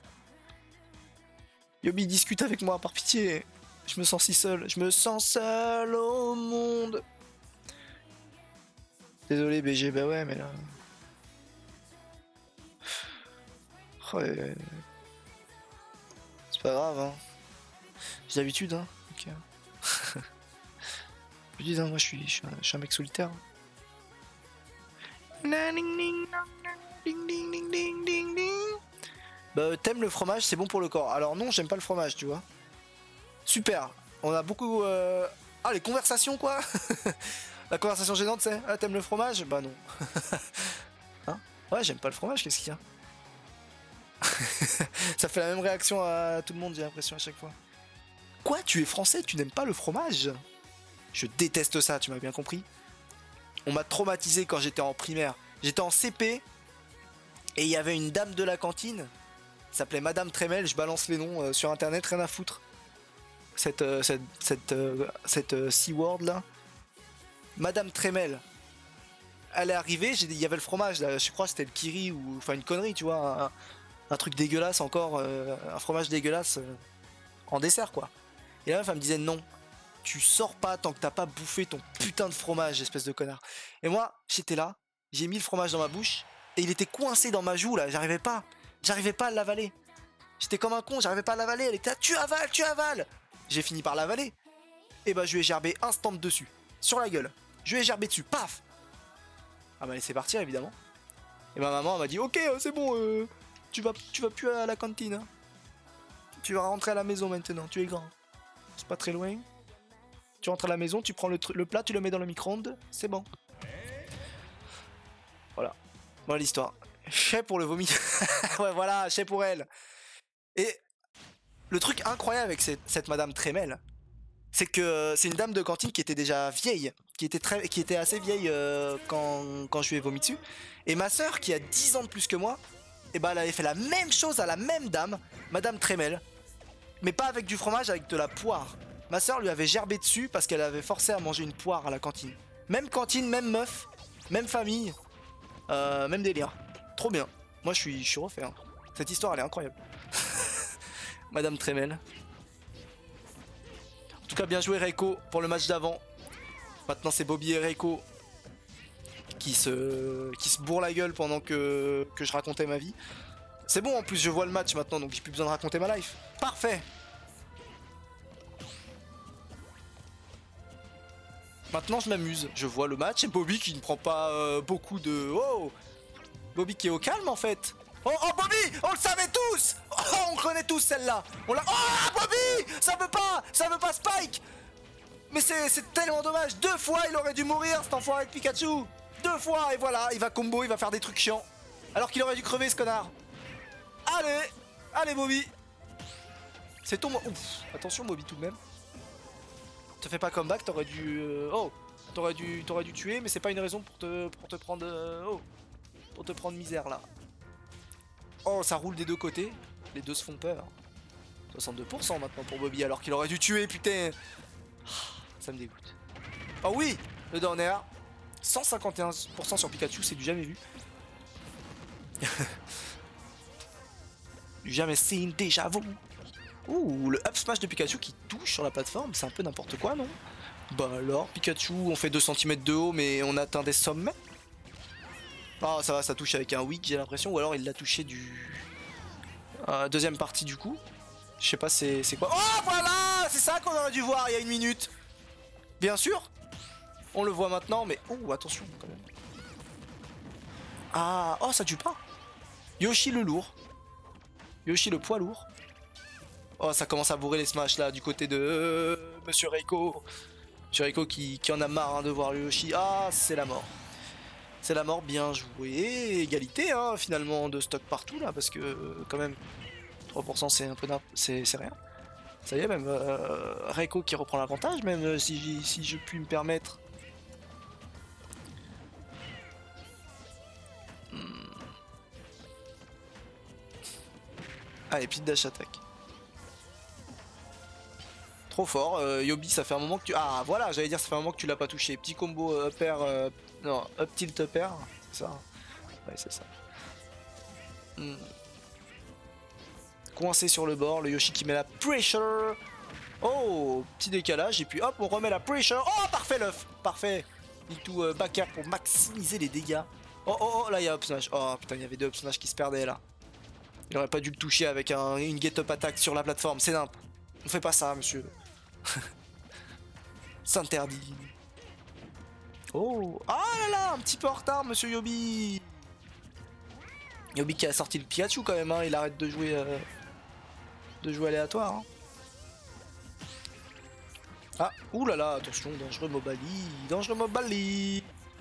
Yobi, discute avec moi, par pitié. Je me sens si seul. Je me sens seul au monde. Désolé BG, bah ouais, mais là... Oh, c'est pas grave, hein. J'ai l'habitude, hein. Ok. Je dis, hein, moi je suis un mec solitaire. Bah, t'aimes le fromage, c'est bon pour le corps. Alors non, j'aime pas le fromage, tu vois. Super. On a beaucoup... Ah, les conversations, quoi. La conversation gênante, c'est... Ah, t'aimes le fromage? Bah non. Hein? Ouais, j'aime pas le fromage, qu'est-ce qu'il y a? Ça fait la même réaction à tout le monde, j'ai l'impression, à chaque fois. Quoi? Tu es français, tu n'aimes pas le fromage? Je déteste ça, tu m'as bien compris. On m'a traumatisé quand j'étais en primaire. J'étais en CP et il y avait une dame de la cantine, s'appelait Madame Tremel, je balance les noms sur internet, rien à foutre. Cette C-word là. Madame Tremel. Elle est arrivée, il y avait le fromage là, je crois que c'était le kiri ou enfin une connerie, tu vois, un truc dégueulasse encore, un fromage dégueulasse en dessert quoi. Et la meuf elle me disait non. Tu sors pas tant que t'as pas bouffé ton putain de fromage, espèce de connard. Et moi, j'étais là, j'ai mis le fromage dans ma bouche, et il était coincé dans ma joue là, j'arrivais pas à l'avaler. J'étais comme un con, j'arrivais pas à l'avaler, elle était là, tu avales. J'ai fini par l'avaler. Et bah je lui ai gerbé instant dessus, sur la gueule. Je lui ai gerbé dessus, paf. Elle m'a laissé partir évidemment. Et ma maman m'a dit, ok c'est bon, tu vas plus à la cantine. Hein. Tu vas rentrer à la maison maintenant, tu es grand. C'est pas très loin. Tu rentres à la maison, tu prends le plat, tu le mets dans le micro-ondes, c'est bon. Voilà. Voilà l'histoire. Chais pour le vomi. Ouais, voilà, chais pour elle. Et le truc incroyable avec cette Madame Tremel, c'est que c'est une dame de cantine qui était déjà vieille. qui était assez vieille quand je lui ai vomi dessus. Et ma soeur, qui a 10 ans de plus que moi, et bah elle avait fait la même chose à la même dame, Madame Tremel. Mais pas avec du fromage, avec de la poire. Ma soeur lui avait gerbé dessus parce qu'elle avait forcé à manger une poire à la cantine. Même cantine, même meuf, même famille, même délire. Trop bien. Moi je suis refait. Hein. Cette histoire elle est incroyable. Madame Tremel. En tout cas bien joué Reiko pour le match d'avant. Maintenant c'est Bobby et Reiko qui se bourrent la gueule pendant que je racontais ma vie. C'est bon en plus je vois le match maintenant donc j'ai plus besoin de raconter ma life. Parfait. Maintenant je m'amuse, je vois le match et Bobby qui ne prend pas beaucoup de... Oh Bobby qui est au calme en fait. Oh, oh Bobby, on le savait tous. Oh, on connaît tous celle-là. On l'a... Oh Bobby, ça veut pas Spike. Mais c'est tellement dommage, 2 fois il aurait dû mourir cet enfoiré de Pikachu. 2 fois et voilà, il va combo, il va faire des trucs chiants. Alors qu'il aurait dû crever ce connard. Allez, allez Bobby. C'est ton... Ouf, attention Bobby tout de même. Te fais pas comeback, t'aurais dû... Oh, t'aurais dû tuer, mais c'est pas une raison pour te prendre... Oh, pour te prendre misère là. Oh, ça roule des deux côtés. Les deux se font peur. 62% maintenant pour Bobby, alors qu'il aurait dû tuer, putain. Ça me dégoûte. Oh oui, le dernier. 151% sur Pikachu, c'est du jamais vu. Du jamais seen, déjà vu. Ouh, le up smash de Pikachu qui touche sur la plateforme, c'est un peu n'importe quoi, non? Bah alors, Pikachu, on fait 2 cm de haut, mais on atteint des sommets. Ah, ça va, ça touche avec un wick, j'ai l'impression, ou alors il l'a touché du... deuxième partie du coup. Je sais pas, c'est quoi? Oh, voilà! C'est ça qu'on aurait dû voir il y a 1 minute. Bien sûr. On le voit maintenant, mais... Oh, attention, quand même. Ah, oh, ça tue pas. Yoshi le lourd. Yoshi le poids lourd. Oh, ça commence à bourrer les smash là du côté de Monsieur Reiko. Monsieur Reiko qui en a marre hein, de voir le Yoshi. Ah, c'est la mort. C'est la mort, bien joué. Égalité hein, finalement de stock partout là parce que quand même 3% c'est un peu c'est rien. Ça y est, même Reiko qui reprend l'avantage, même si je puis me permettre. Allez, petite dash attaque. Trop fort, Yobi ça fait un moment que tu... Ah voilà, j'allais dire ça fait un moment que tu l'as pas touché. Petit combo up air, non, up tilt up air, c'est ça. Ouais c'est ça. Coincé sur le bord, le Yoshi qui met la pressure. Oh, petit décalage et puis hop on remet la pressure. Oh parfait l'œuf, parfait. Tout back air pour maximiser les dégâts. Oh oh oh là il y a up smash. Oh putain il y avait 2 up smash qui se perdaient là. Il aurait pas dû le toucher avec une get up attack sur la plateforme, c'est nimp. On fait pas ça monsieur. S'interdit. Oh, ah là là, un petit peu en retard, monsieur Yobi. Yobi qui a sorti le Pikachu quand même, hein. Il arrête de jouer aléatoire. Hein. Ah, oulala, attention, dangereux Mobali, dangereux Mobali.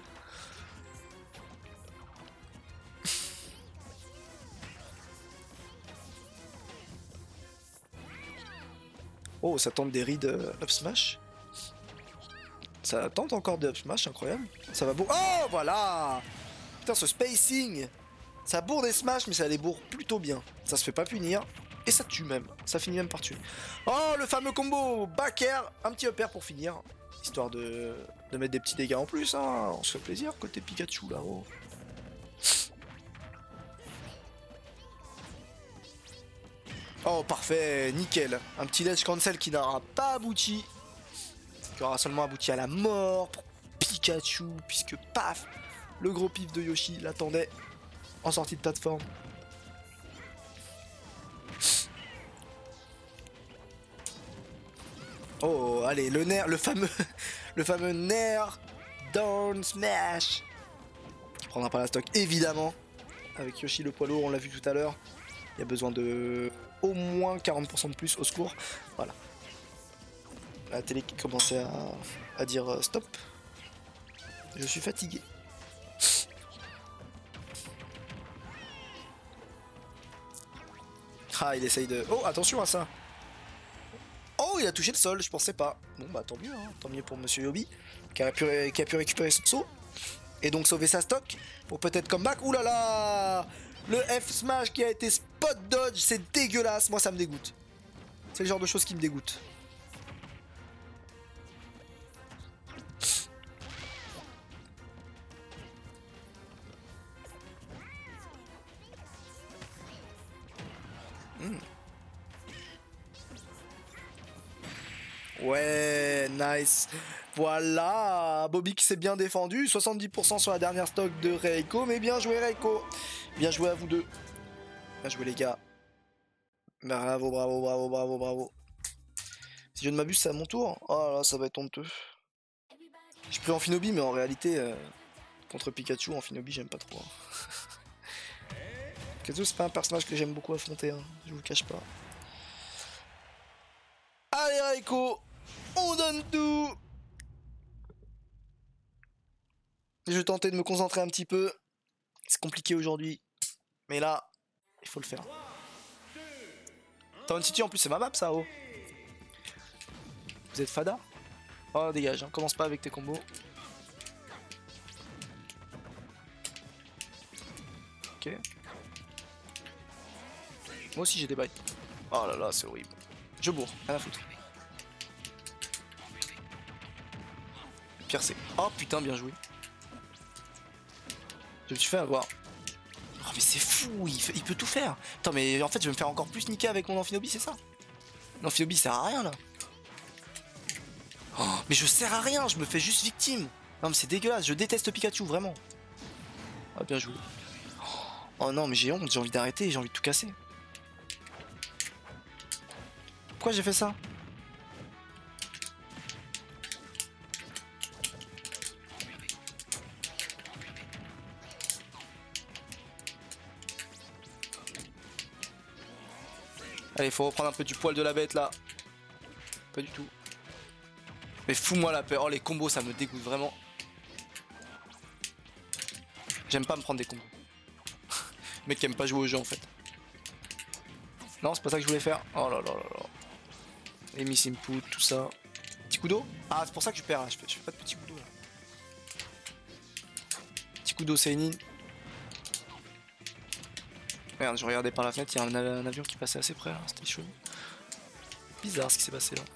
Oh, ça tente des rides up smash. Ça tente encore des up smash, incroyable. Ça va bourrer. Oh, voilà. Putain, ce spacing. Ça bourre des smash, mais ça les bourre plutôt bien. Ça se fait pas punir. Et ça tue même. Ça finit même par tuer. Oh, le fameux combo back air. Un petit up air pour finir. Histoire de mettre des petits dégâts en plus. Hein. On se fait plaisir côté Pikachu là-haut. Oh parfait, nickel. Un petit ledge cancel qui n'aura pas abouti. Qui aura seulement abouti à la mort pour Pikachu. Puisque paf, le gros pif de Yoshi l'attendait en sortie de plateforme. Oh allez, le nerf, le fameux nerf down smash. Qui prendra pas la stock évidemment. Avec Yoshi le poids lourd, on l'a vu tout à l'heure. Il y a besoin de au moins 40% de plus, au secours. Voilà. La télé qui commençait à dire stop. Je suis fatigué. Ah, il essaye de... Oh, attention à ça. Oh, il a touché le sol, je pensais pas. Bon bah tant mieux, hein. Tant mieux pour Monsieur Yobi, qui a pu récupérer son saut. Et donc sauver sa stock, pour peut-être comeback. Ouh là là, le F smash qui a été spot dodge, c'est dégueulasse, moi ça me dégoûte. C'est le genre de choses qui me dégoûtent. Ouais, nice. Voilà, Bobby qui s'est bien défendu. 70% sur la dernière stock de Reiko. Mais bien joué Reiko. Bien joué à vous deux. Bien joué les gars. Bravo, bravo, bravo, bravo, bravo. Si je ne m'abuse, c'est à mon tour. Oh là, ça va être honteux. Je pris Amphinobi, mais en réalité, contre Pikachu, Amphinobi, j'aime pas trop. Pikachu, c'est pas un personnage que j'aime beaucoup affronter, hein. Je vous le cache pas. Allez, Reiko, on donne tout. Je vais tenter de me concentrer un petit peu. C'est compliqué aujourd'hui. Mais là, il faut le faire. Town City, en plus, c'est ma map, ça, oh. Vous êtes fada? Oh, dégage, hein. Commence pas avec tes combos. Ok. Moi aussi, j'ai des bites. Oh là là, c'est horrible. Je bourre, rien à foutre. Le pire, c'est... Oh putain, bien joué. Je me suis fait avoir. Oh mais c'est fou, il peut tout faire. Attends mais en fait je vais me faire encore plus niquer avec mon Amphinobi, c'est ça? L'Amphinobi sert à rien là. Oh, mais je sers à rien, je me fais juste victime. Non mais c'est dégueulasse, je déteste Pikachu, vraiment. Ah bien joué. Oh non mais j'ai honte, j'ai envie d'arrêter, j'ai envie de tout casser. Pourquoi j'ai fait ça? Allez, faut reprendre un peu du poil de la bête là. Pas du tout. Mais fous-moi la peur. Oh, les combos, ça me dégoûte vraiment. J'aime pas me prendre des combos. Mec qui aime pas jouer au jeu en fait. Non, c'est pas ça que je voulais faire. Oh là là là là. Les miss input, tout ça. Petit coup d'eau. Ah, c'est pour ça que je perds là. Je fais pas de petit coup d'eau là. Petit coup d'eau, Seinin. Merde, je regardais par la fenêtre, il y a un avion qui passait assez près là, c'était chaud. Bizarre ce qui s'est passé là.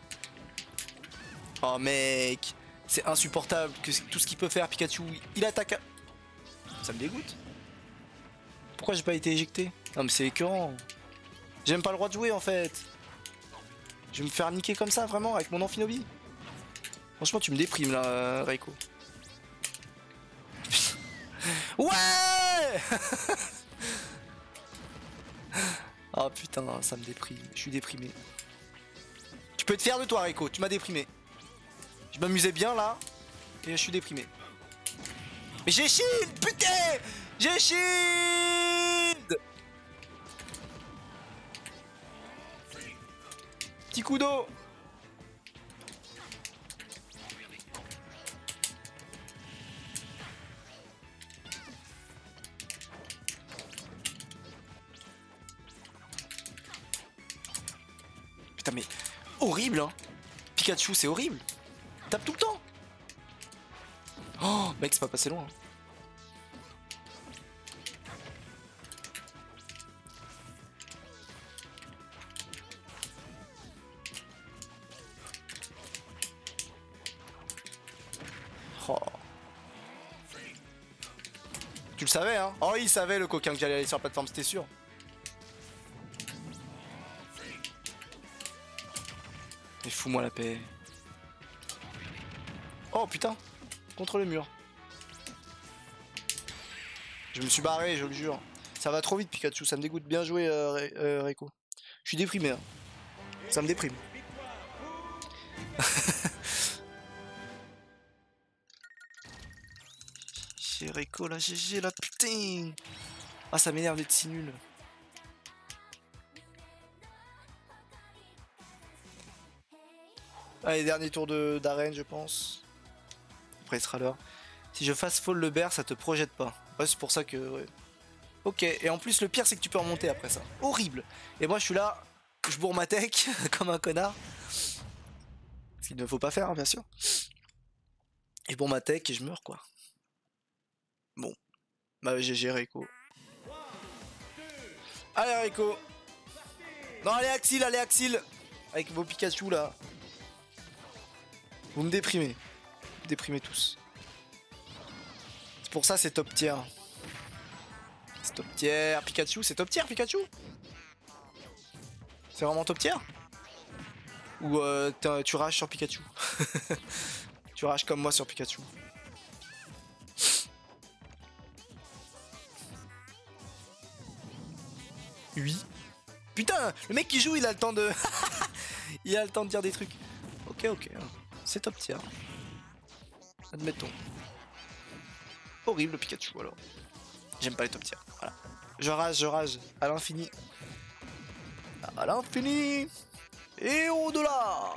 Oh mec, c'est insupportable que tout ce qu'il peut faire Pikachu, il attaque à... Ça me dégoûte. Pourquoi j'ai pas été éjecté? Non mais c'est écœurant. J'ai même pas le droit de jouer en fait. Je vais me faire niquer comme ça vraiment avec mon Amphinobi. Franchement tu me déprimes là Reiko. Ouais. Oh putain, ça me déprime, je suis déprimé. Tu peux être fier de toi Reiko, tu m'as déprimé. Je m'amusais bien là, et je suis déprimé. Mais j'ai shield, putain. J'ai shield. Petit coup d'eau. Putain mais horrible hein. Pikachu c'est horrible. Tape tout le temps. Oh mec c'est pas passé loin. Oh. Tu le savais hein. Oh il savait le coquin que j'allais aller sur la plateforme, c'était sûr. Mais fous-moi la paix. Oh putain. Contre le mur. Je me suis barré, je le jure. Ça va trop vite Pikachu, ça me dégoûte. Bien joué Reiko. Je suis déprimé hein. Ça me déprime. J'ai Reiko là, GG là, putain. Ah ça m'énerve d'être si nul. Allez, dernier tour d'arène je pense. Après il sera l'heure. Si je fast fall le bear, ça te projette pas. Ouais c'est pour ça que... Ouais. Ok, et en plus le pire c'est que tu peux remonter après ça. Horrible. Et moi je suis là, je bourre ma tech comme un connard. Ce qu'il ne faut pas faire, hein, bien sûr. Et je bourre ma tech et je meurs, quoi. Bon. Bah, GG, Reiko. Allez, Reiko. Non, allez, Axil, allez, Axil. Avec vos Pikachu, là. Vous me déprimez. Vous me déprimez tous. C'est pour ça, c'est top tier. C'est top tier. Pikachu, c'est top tier, Pikachu. C'est vraiment top tier? Ou tu rages sur Pikachu? Tu rages comme moi sur Pikachu. Oui. Putain, le mec qui joue, il a le temps de... il a le temps de dire des trucs. Ok, ok. C'est top tier. Admettons. Horrible le Pikachu alors. J'aime pas les top tiers. Voilà. Je rage. À l'infini. À l'infini. Et au-delà.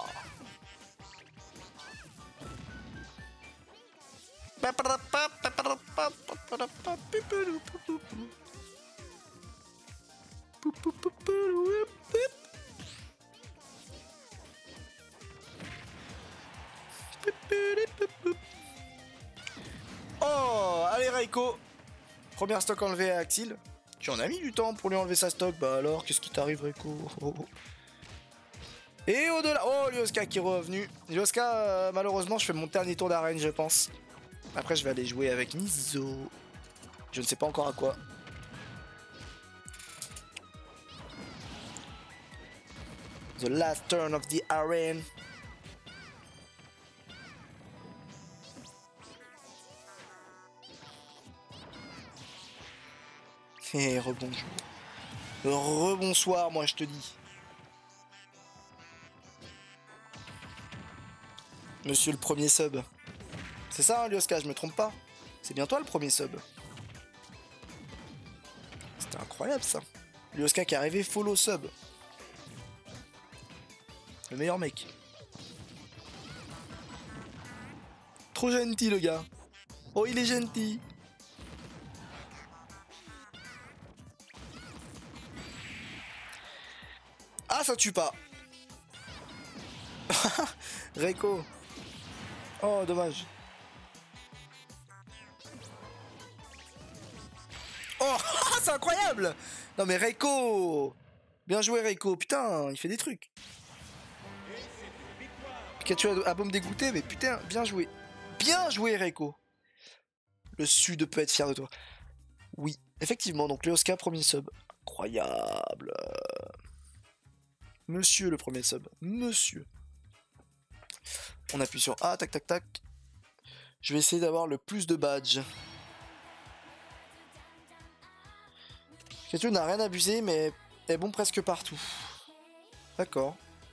Oh, allez Reiko. Première stock enlevée à Axil. Tu en as mis du temps pour lui enlever sa stock. Bah alors, qu'est-ce qui t'arrive Reiko? Oh, oh. Et au-delà. Oh, Lyoska qui est revenu. Lyoska, malheureusement, je fais mon dernier tour d'arène, je pense. Après, je vais aller jouer avec Nizo. Je ne sais pas encore à quoi. The last turn of the arena. Et rebonjour. Rebonsoir, moi je te dis. Monsieur le premier sub. C'est ça, hein, Lyoska, je me trompe pas. C'est bien toi le premier sub. C'était incroyable ça. Lyoska qui est arrivé follow sub. Le meilleur mec. Trop gentil le gars. Oh, il est gentil. Ah, ça tue pas. Reiko. Oh, dommage. Oh, c'est incroyable. Non mais Reiko. Bien joué Reiko. Putain, il fait des trucs. Pikachu a beau me dégoûter, mais putain, bien joué. Bien joué Reiko. Le Sud peut être fier de toi. Oui, effectivement, donc Lyoska, premier sub. Incroyable. Monsieur le premier sub. Monsieur. On appuie sur A, tac tac tac. Je vais essayer d'avoir le plus de badges. Pikachu n'a rien abusé, mais est bon presque partout. D'accord.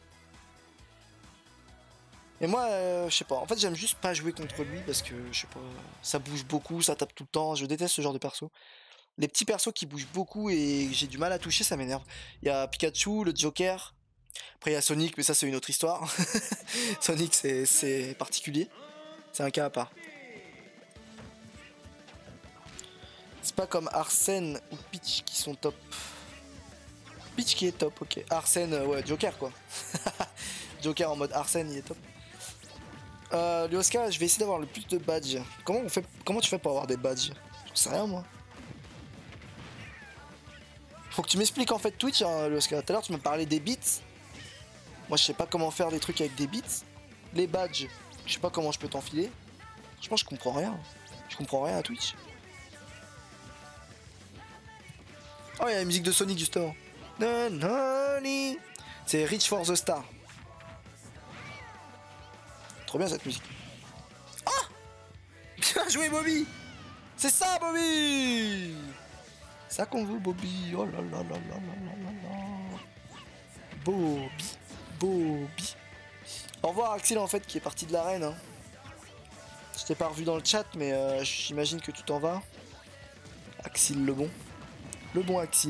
Et moi, je sais pas. En fait, j'aime juste pas jouer contre lui parce que, je sais pas, ça bouge beaucoup, ça tape tout le temps. Je déteste ce genre de perso. Les petits persos qui bougent beaucoup et j'ai du mal à toucher, ça m'énerve. Il y a Pikachu, le Joker. Après, il y a Sonic, mais ça, c'est une autre histoire. Sonic, c'est particulier. C'est un cas à part. C'est pas comme Arsène ou Peach qui sont top. Peach qui est top, ok. Arsène, ouais, Joker quoi. Joker en mode Arsène, il est top. Lyoska, je vais essayer d'avoir le plus de badges. Comment tu fais pour avoir des badges? J'en sais rien moi. Faut que tu m'expliques en fait Twitch, hein, Lyoska. Tout à l'heure tu me parlais des bits. Moi je sais pas comment faire des trucs avec des bits. Les badges, je sais pas comment je peux t'enfiler. Franchement je comprends rien. Je comprends rien à Twitch. Oh il y a la musique de Sonic justement. C'est Reach for the Star. Trop bien cette musique. Oh, bien joué Bobby. C'est ça Bobby. C'est ça qu'on veut Bobby. Oh là là là là là là là. Bobby. Bobby. Au revoir Axel en fait qui est parti de l'arène. Hein. Je t'ai pas revu dans le chat mais j'imagine que tu t'en vas. Axel le bon. Le bon Axel.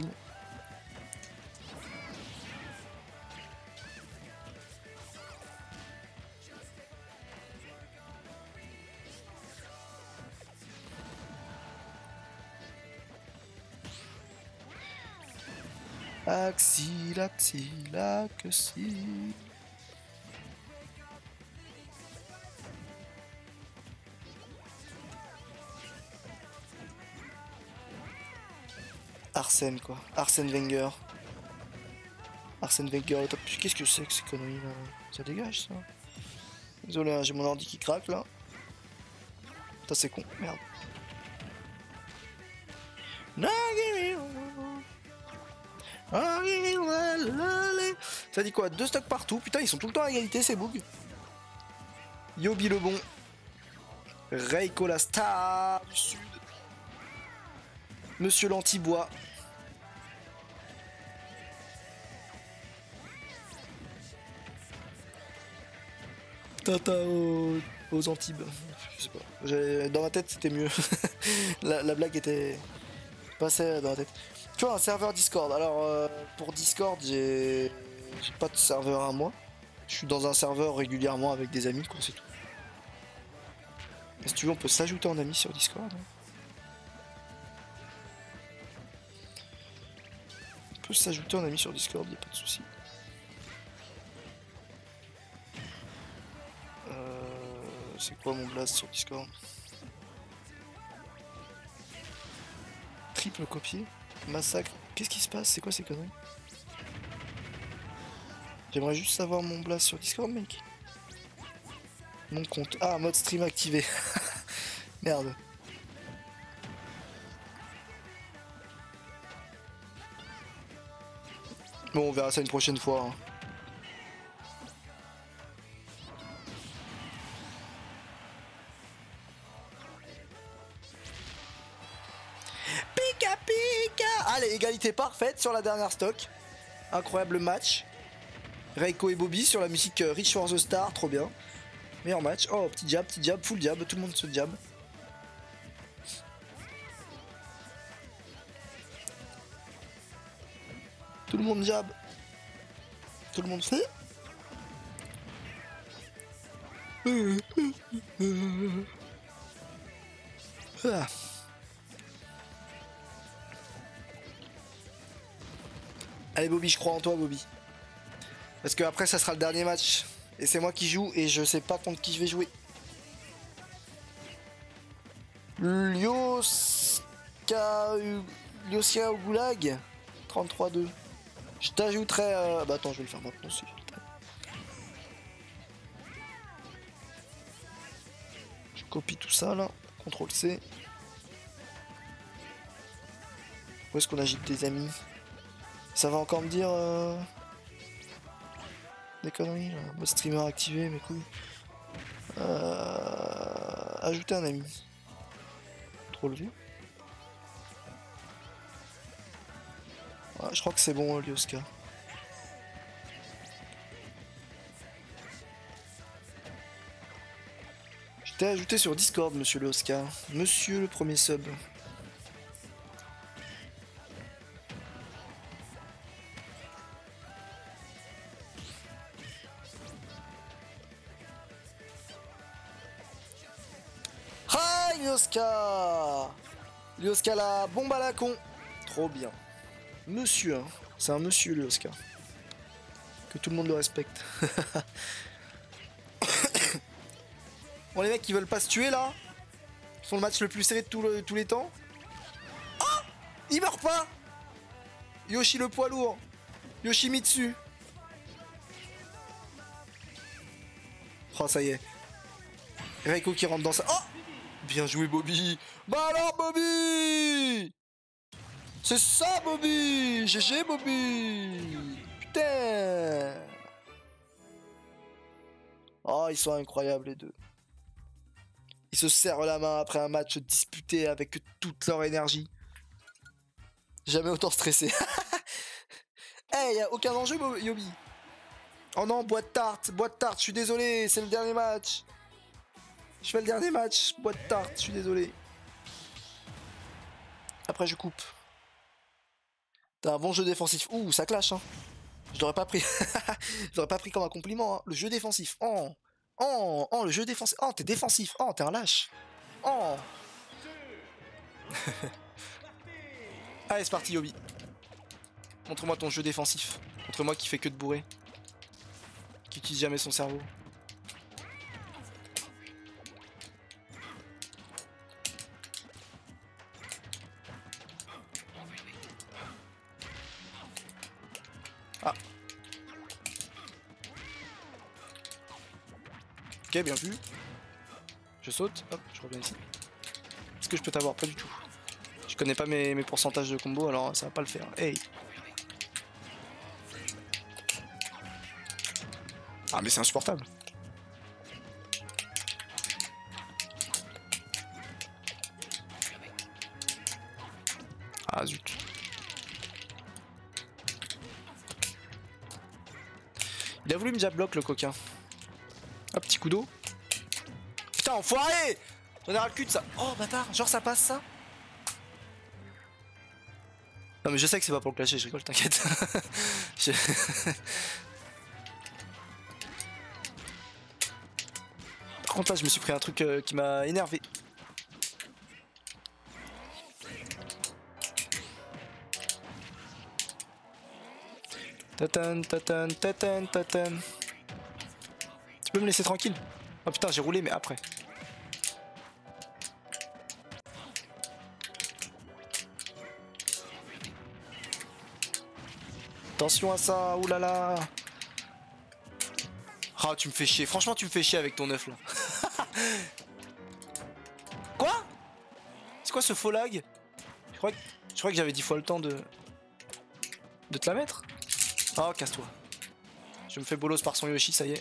Axila, Axila, que si. Arsène quoi, Arsène Wenger. Arsène Wenger au top. Qu'est-ce que c'est que ces conneries là? Ça dégage ça. Désolé, hein, j'ai mon ordi qui craque là. Ça c'est con, merde. Ça dit quoi? 2 stocks partout. Putain, ils sont tout le temps à égalité ces bugs. Yobi le bon. Reiko la star du sud. Monsieur l'anti-bois. Tata aux Antibes. Je sais pas. Dans ma tête c'était mieux. la blague était passée dans la tête. Tu vois, un serveur Discord. Alors pour Discord j'ai pas de serveur à moi. Je suis dans un serveur régulièrement avec des amis quoi, c'est tout. Et si tu veux on peut s'ajouter en ami sur Discord. Hein. On peut s'ajouter en ami sur Discord, y'a pas de souci. C'est quoi mon blast sur Discord? Triple copier? Massacre? Qu'est-ce qui se passe? C'est quoi ces conneries? J'aimerais juste savoir mon blast sur Discord, mec. Mon compte. Ah, mode stream activé. Merde. Bon, on verra ça une prochaine fois. Hein. Pika pika. Allez, égalité parfaite sur la dernière stock. Incroyable match. Reiko et Bobby sur la musique Reach for the Star, trop bien. Meilleur match. Oh, petit jab, full jab, tout le monde se jab. Tout le monde jab. Tout le monde fait. Ah. Allez Bobby, je crois en toi Bobby. Parce que après ça sera le dernier match. Et c'est moi qui joue et je sais pas contre qui je vais jouer. Lyoska au goulag 33-2. Je t'ajouterai... Bah attends, je vais le faire maintenant si. Je copie tout ça là. CTRL C. Où est-ce qu'on agite des amis? Ça va encore me dire... Des conneries là. Mode streamer activé, mes couilles. Ajouter un ami. Trop levé. Ouais, je crois que c'est bon, Lyoska. Je t'ai ajouté sur Discord, monsieur Lyoska. Monsieur le premier sub. Hi Lyoska. Lyoska la bombe à la con. Trop bien. Monsieur, hein. C'est un monsieur Lyoska. Que tout le monde le respecte. Bon les mecs qui veulent pas se tuer là. Ils font le match le plus serré de tous les temps. Ah, il meurt pas. Yoshi le poids lourd. Yoshimitsu. Oh ça y est. Reiko qui rentre dans ça. Oh, bien joué Bobby. Bah alors Bobby. C'est ça Bobby. GG Bobby. Putain. Oh ils sont incroyables les deux. Ils se serrent la main après un match disputé avec toute leur énergie. Jamais autant stressé. Hey, y a aucun enjeu Yobi. Oh non, boîte tarte, je suis désolé, c'est le dernier match. Je fais le dernier match, boîte tarte, je suis désolé. Après je coupe. T'as un bon jeu défensif. Ouh, ça clash hein. Je l'aurais pas pris. Je l'aurais pas pris comme un compliment hein. Le jeu défensif. Oh, le jeu défensif. Oh, t'es défensif. Oh, t'es un lâche. Oh. Allez, c'est parti, Yobi. Montre-moi ton jeu défensif. Montre-moi qui fait que de bourrer. Qui utilise jamais son cerveau. Ah. Ok, bien vu. Je saute, hop, je reviens ici. Est-ce que je peux t'avoir? Pas du tout. Je connais pas mes pourcentages de combo, alors ça va pas le faire. Hey. Ah mais c'est insupportable. Ah zut. Il a voulu me jab block le coquin. Un petit coup d'eau. Putain enfoiré. J'en ai ras le cul de ça. Oh bâtard, genre ça passe ça. Non mais je sais que c'est pas pour le clasher, je rigole, t'inquiète. je... Par contre là je me suis pris un truc qui m'a énervé. Tatan, tatan, tatan, tatan. Tu peux me laisser tranquille? Oh putain j'ai roulé mais après. Attention à ça, oulala. Ah tu me fais chier, franchement tu me fais chier avec ton œuf là. Quoi? C'est quoi ce faux lag? Je crois que j'avais 10 fois le temps de te la mettre. Oh casse-toi. Je me fais bolos par son Yoshi, ça y est.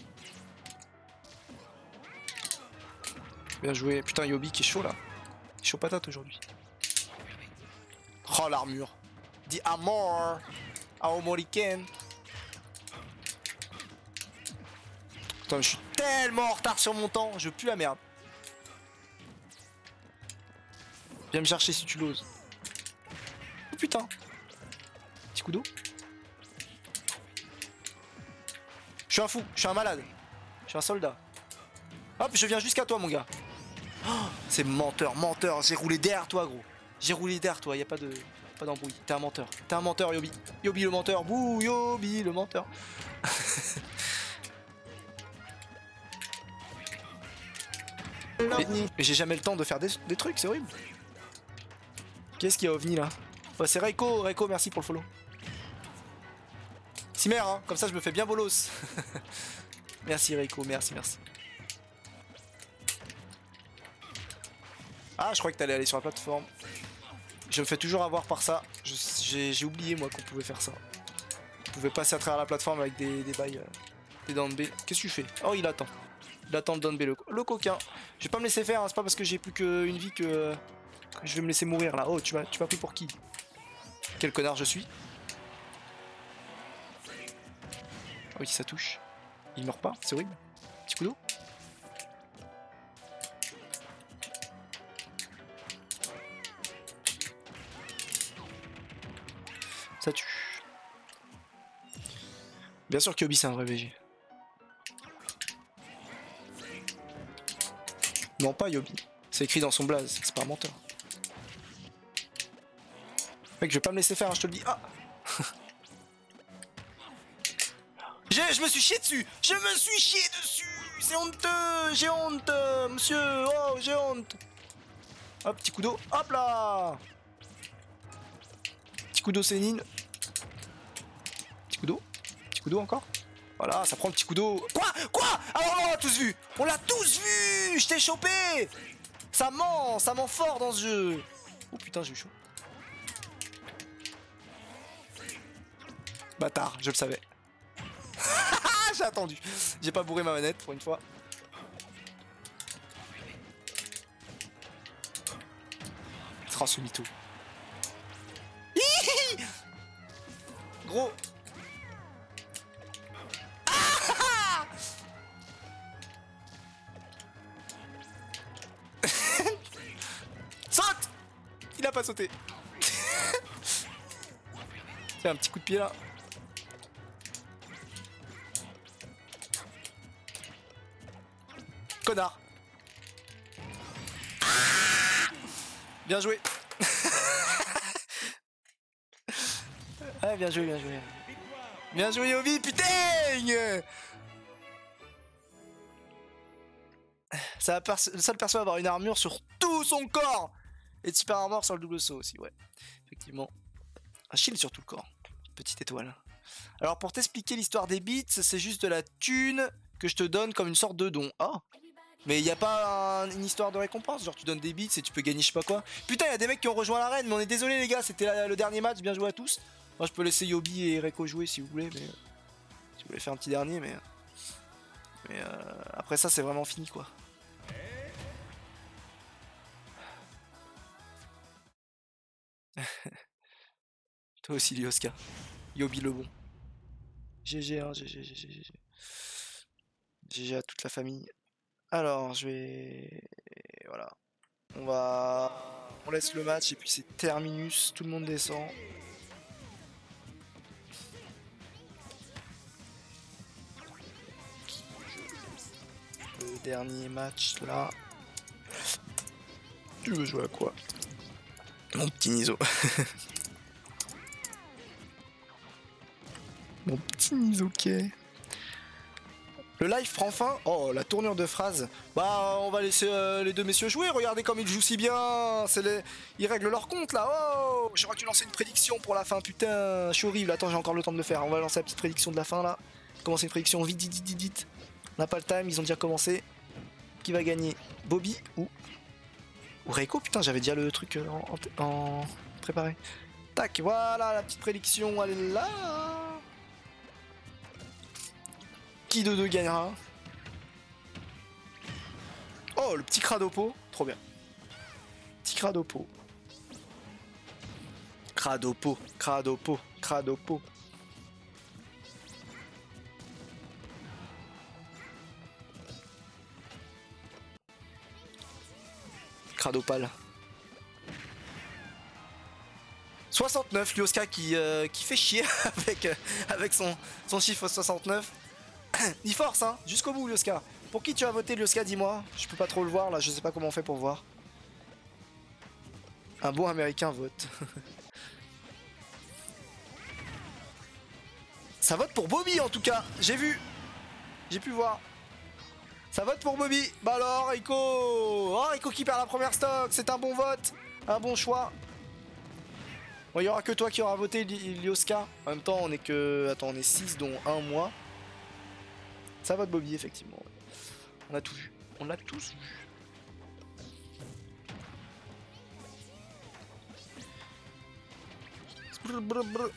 Bien joué, putain Yobi qui est chaud là. Il est chaud patate aujourd'hui. Oh l'armure. Dis Amor. Aomoriken. Putain, je suis tellement en retard sur mon temps, je pue la merde. Viens me chercher si tu l'oses. Oh putain. Petit coup d'eau. Je suis un fou, je suis un malade. Je suis un soldat. Hop, je viens jusqu'à toi mon gars. Oh, c'est menteur, menteur. J'ai roulé derrière toi gros. J'ai roulé derrière toi, y a pas d'embrouille. T'es un menteur. T'es un menteur Yobi. Yobi le menteur. Bouh Yobi le menteur. Mais j'ai jamais le temps de faire des trucs, c'est horrible. Qu'est-ce qu'il y a OVNI là? Oh, c'est Reiko, Reiko, merci pour le follow. Simer, hein, comme ça je me fais bien bolos. Merci Reiko, merci. Ah, je crois que t'allais aller sur la plateforme. Je me fais toujours avoir par ça. J'ai oublié moi qu'on pouvait faire ça. On pouvait passer à travers la plateforme avec des bails, des down B. Qu'est-ce que tu fais? Oh, il attend. Il attend le down B, le coquin. Je vais pas me laisser faire, hein. C'est pas parce que j'ai plus qu'une vie que je vais me laisser mourir là. Oh, tu m'as pris pour qui? Quel connard je suis? Ah oui, ça touche. Il meurt pas, c'est horrible. Petit coup d'eau. Ça tue. Bien sûr que Obi c'est un vrai VG. Non pas Yobi. C'est écrit dans son blaze, c'est pas un menteur. Mec, je vais pas me laisser faire, hein, je te le dis. Ah. Je me suis chié dessus. Je me suis chié dessus. C'est honteux. J'ai honte, monsieur. Oh, j'ai honte. Hop, petit coup d'eau. Hop là. Petit coup d'eau Sénine. Petit coup d'eau. Petit coup d'eau encore. Voilà, ça prend le petit coup d'eau. Quoi? Alors on l'a tous vu. On l'a tous vu. Je t'ai chopé. Ça ment fort dans ce jeu. Oh putain, j'ai eu chaud. Bâtard, je le savais. J'ai attendu. J'ai pas bourré ma manette pour une fois. Oh ce mytho. Gros. Ah. Saute. Il a pas sauté. Tiens, un petit coup de pied là. Connard. Bien joué. Ouais, bien joué, bien joué. Bien joué, Yobi, putain! Ça va le seul perso à avoir une armure sur tout son corps! Et de super armor sur le double saut aussi, ouais. Effectivement. Un shield sur tout le corps. Petite étoile. Alors pour t'expliquer l'histoire des bits, c'est juste de la thune que je te donne comme une sorte de don. Oh! Mais y a pas une histoire de récompense, genre tu donnes des bits et tu peux gagner je sais pas quoi. Putain, y a des mecs qui ont rejoint l'arène, mais on est désolé les gars, c'était le dernier match, bien joué à tous. Moi je peux laisser Yobi et Reiko jouer si vous voulez, mais si vous voulez faire un petit dernier, mais après ça c'est vraiment fini quoi. Toi aussi Lyoska, Yobi le bon. GG hein, GG, GG, GG. GG à toute la famille. Alors je vais... Voilà. On laisse le match et puis c'est terminus, tout le monde descend. Le dernier match là. Tu veux jouer à quoi? Mon petit Niso. Mon petit Niso, ok. Le live prend fin. Oh, la tournure de phrase. Bah, on va laisser les deux messieurs jouer. Regardez comme ils jouent si bien. Ils règlent leur compte là. Oh, j'aurais dû lancer une prédiction pour la fin. Putain, je suis horrible. Attends, j'ai encore le temps de le faire. On va lancer la petite prédiction de la fin là. Commencer une prédiction vite, vite, vite, vite. On n'a pas le time. Ils ont déjà commencé. Qui va gagner? Bobby ou Reiko? Putain, j'avais déjà le truc en préparé. Tac, voilà la petite prédiction. Elle est là. Qui de deux gagnera? Oh, le petit Cradopo, trop bien. Petit Cradopo. Cradopo, Cradopo, Cradopo. Cradopal. 69, Lyoska qui fait chier avec son chiffre 69. Il force hein, jusqu'au bout Lyoska. Pour qui tu as voté Lyoska, dis-moi? Je peux pas trop le voir là, je sais pas comment on fait pour voir. Un bon américain vote. Ça vote pour Bobby en tout cas, j'ai vu. J'ai pu voir. Ça vote pour Bobby. Bah alors Reiko. Oh Reiko qui perd la première stock, c'est un bon vote. Un bon choix. Bon, il y aura que toi qui aura voté Lyoska. En même temps on est que... Attends, on est 6 dont un mois. Ça vote Bobby effectivement. On a tout vu. On l'a tous vu. Brr, brr, brr.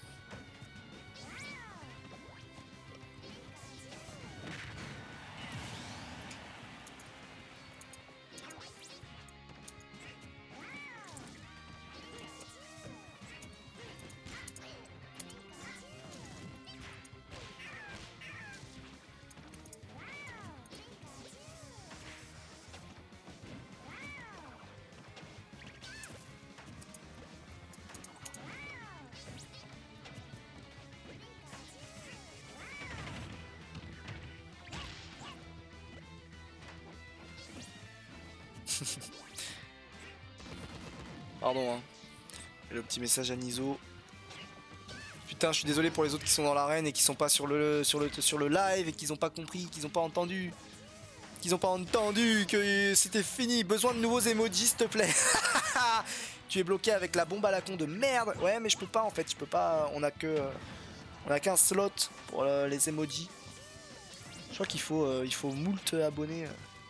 Pardon hein. Et le petit message à Niso. Putain, je suis désolé pour les autres qui sont dans l'arène et qui sont pas sur le live et qui ont pas compris, qui ont pas entendu. Qu'ils ont pas entendu que c'était fini. Besoin de nouveaux emojis, s'il te plaît. Tu es bloqué avec la bombe à la con de merde. Ouais, mais je peux pas en fait. Je peux pas. On a qu'un slot pour les emojis. Je crois qu'il faut moult abonnés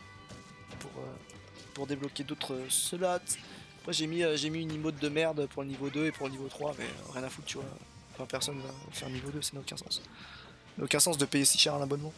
pour débloquer d'autres slots. Moi j'ai mis une emote de merde pour le niveau 2 et pour le niveau 3, mais rien à foutre, tu vois. Enfin, personne va faire niveau 2, ça n'a aucun sens. Ça n'a aucun sens de payer si cher un abonnement.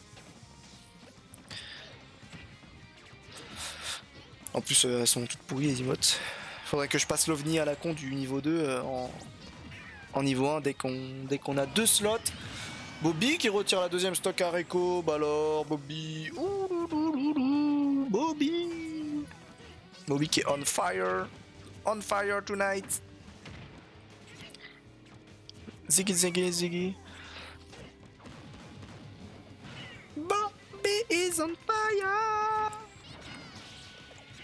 En plus, elles sont toutes pourries les emotes. Faudrait que je passe l'ovni à la con du niveau 2 en niveau 1 dès qu'on a 2 slots. Bobby qui retire la deuxième stock à Reiko. Bah alors, Bobby. Ouh, Bobby. Bobby qui est on fire. On fire tonight. Ziggy, ziggy, ziggy. Bobby is on fire.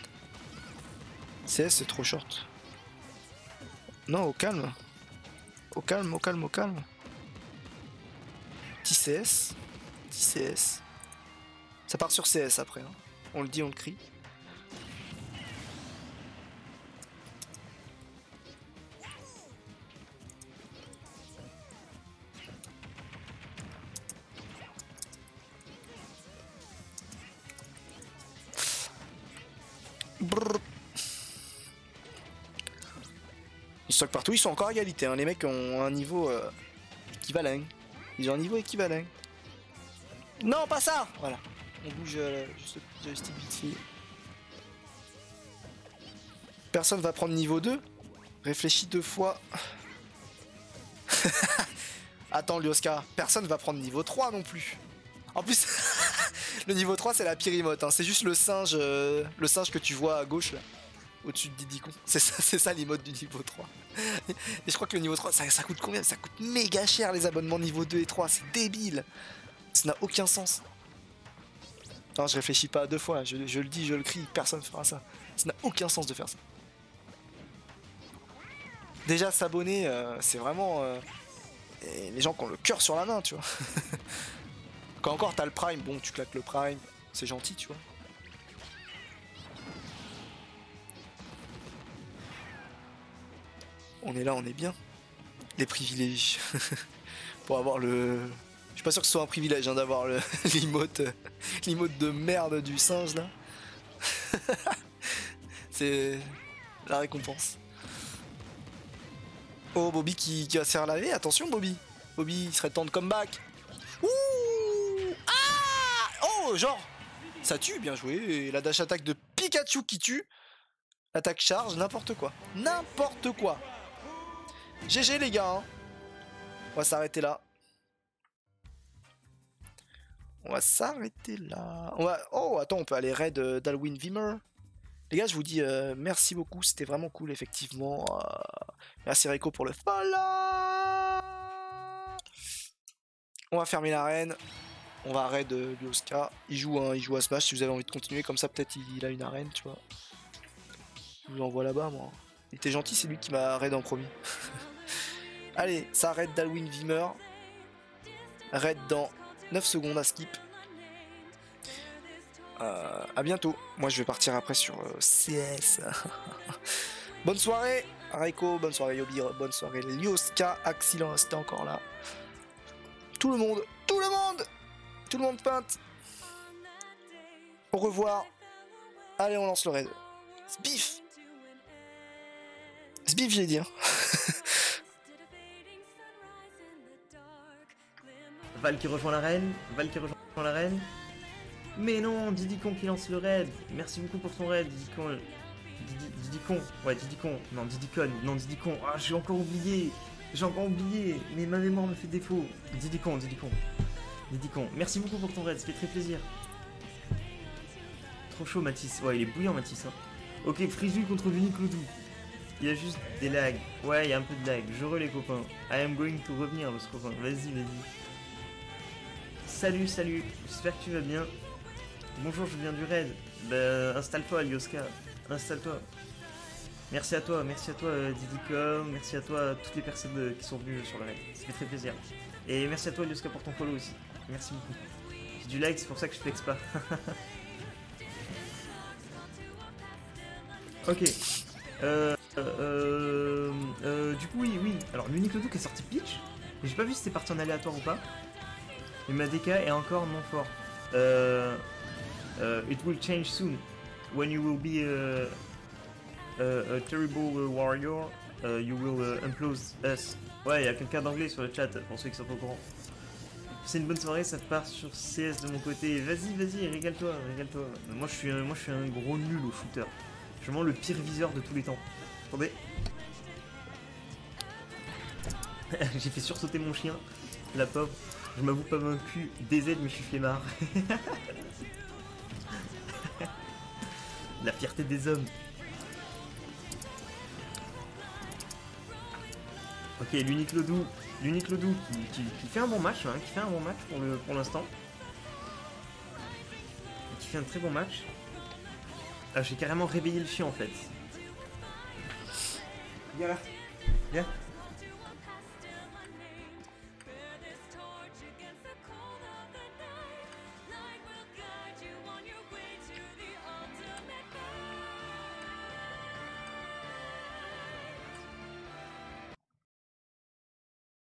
CS c'est trop short. Non, au calme. Au calme, au calme, au calme. Petit CS. Petit CS. Ça part sur CS après. Hein. On le dit, on le crie. Brrr. Ils stockent partout, ils sont encore à égalité. Hein. Les mecs ont un niveau équivalent. Ils ont un niveau équivalent. Non, pas ça. Voilà. On bouge juste le joystick vite fait. Personne va prendre niveau 2. Réfléchis 2 fois. Attends, Lyoska. Personne va prendre niveau 3 non plus. En plus, le niveau 3 c'est la pire emote. Hein. C'est juste le singe que tu vois à gauche là. Au-dessus de Didicon. C'est ça l'emote du niveau 3. Et je crois que le niveau 3, ça coûte combien? Ça coûte méga cher les abonnements niveau 2 et 3. C'est débile. Ça n'a aucun sens. Non, je réfléchis pas 2 fois. Je le dis, je le crie. Personne fera ça. Ça n'a aucun sens de faire ça. Déjà, s'abonner, c'est vraiment... les gens qui ont le cœur sur la main, tu vois. Quand encore t'as le prime, bon, tu claques le prime. C'est gentil, tu vois. On est là, on est bien. Les privilèges. Pour avoir le... Je suis pas sûr que ce soit un privilège hein, d'avoir l'emote de merde du singe là. C'est la récompense. Oh, Bobby qui va se faire laver. Attention, Bobby. Bobby, il serait temps de comeback. Ouh. Ah. Oh, genre. Ça tue, bien joué. Et la dash attaque de Pikachu qui tue. Attaque charge, n'importe quoi. N'importe quoi. GG les gars. Hein. On va s'arrêter là. On va s'arrêter là. Oh, attends, on peut aller raid d'Alwyn Vimmer. Les gars, je vous dis merci beaucoup. C'était vraiment cool, effectivement. Merci Rico pour le follow. On va fermer l'arène. On va raid Lyoska. Il joue à Smash. Si vous avez envie de continuer comme ça, peut-être il a une arène, tu vois. Je vous l'envoie là-bas, moi. Il était gentil, c'est lui qui m'a raid en premier. Allez, ça raid d'Alwyn Vimmer. Raid dans 9 secondes à skip. À bientôt. Moi je vais partir après sur CS. Bonne soirée Raiko, bonne soirée Yobi, bonne soirée Lyoska, Axilon c'était encore là. Tout le monde peinte. Au revoir. Allez on lance le raid. Sbif j'ai dit. Hein. Val qui rejoint l'arène. Mais non, Didicon qui lance le raid. Merci beaucoup pour ton raid, Didicon. Didicon. Non, Didicon. Ah, j'ai encore oublié. Mais ma mémoire me fait défaut. Didicon. Merci beaucoup pour ton raid, ça fait très plaisir. Trop chaud, Mathis. Ouais, il est bouillant, Mathis. Hein. Ok, Frizu contre Uniclodou. Il y a juste des lags. Ouais, il y a un peu de lag. Je les copains. I am going to revenir, le copain. Vas-y. Salut, j'espère que tu vas bien. Bonjour, je viens du raid. Bah, installe-toi, Lyoska. Installe-toi. Merci à toi, Didicom. Merci à toi, toutes les personnes qui sont venues sur le raid. Ça fait très plaisir. Et merci à toi, Lyoska, pour ton follow aussi. Merci beaucoup. J'ai du like, c'est pour ça que je flex pas. Ok. Du coup, oui. Alors, l'Uniclodou qui est sorti pitch. J'ai pas vu si c'était parti en aléatoire ou pas. Mais ma DK est encore non fort. It will change soon. When you will be a terrible warrior, you will implode us. Ouais, il y a quelqu'un d'anglais sur le chat, pour ceux qui sont pas au courant. C'est une bonne soirée, ça part sur CS de mon côté. Vas-y, régale-toi. Moi, je suis un gros nul au shooter. Je suis vraiment le pire viseur de tous les temps. Attendez. J'ai fait sursauter mon chien, la pauvre. Je m'avoue pas vaincu, DZ mais je suis flemmard. La fierté des hommes. Ok, l'Uniclodou qui fait un bon match, hein, pour l'instant. Qui fait un très bon match. Ah, j'ai carrément réveillé le chien en fait. Viens là, viens.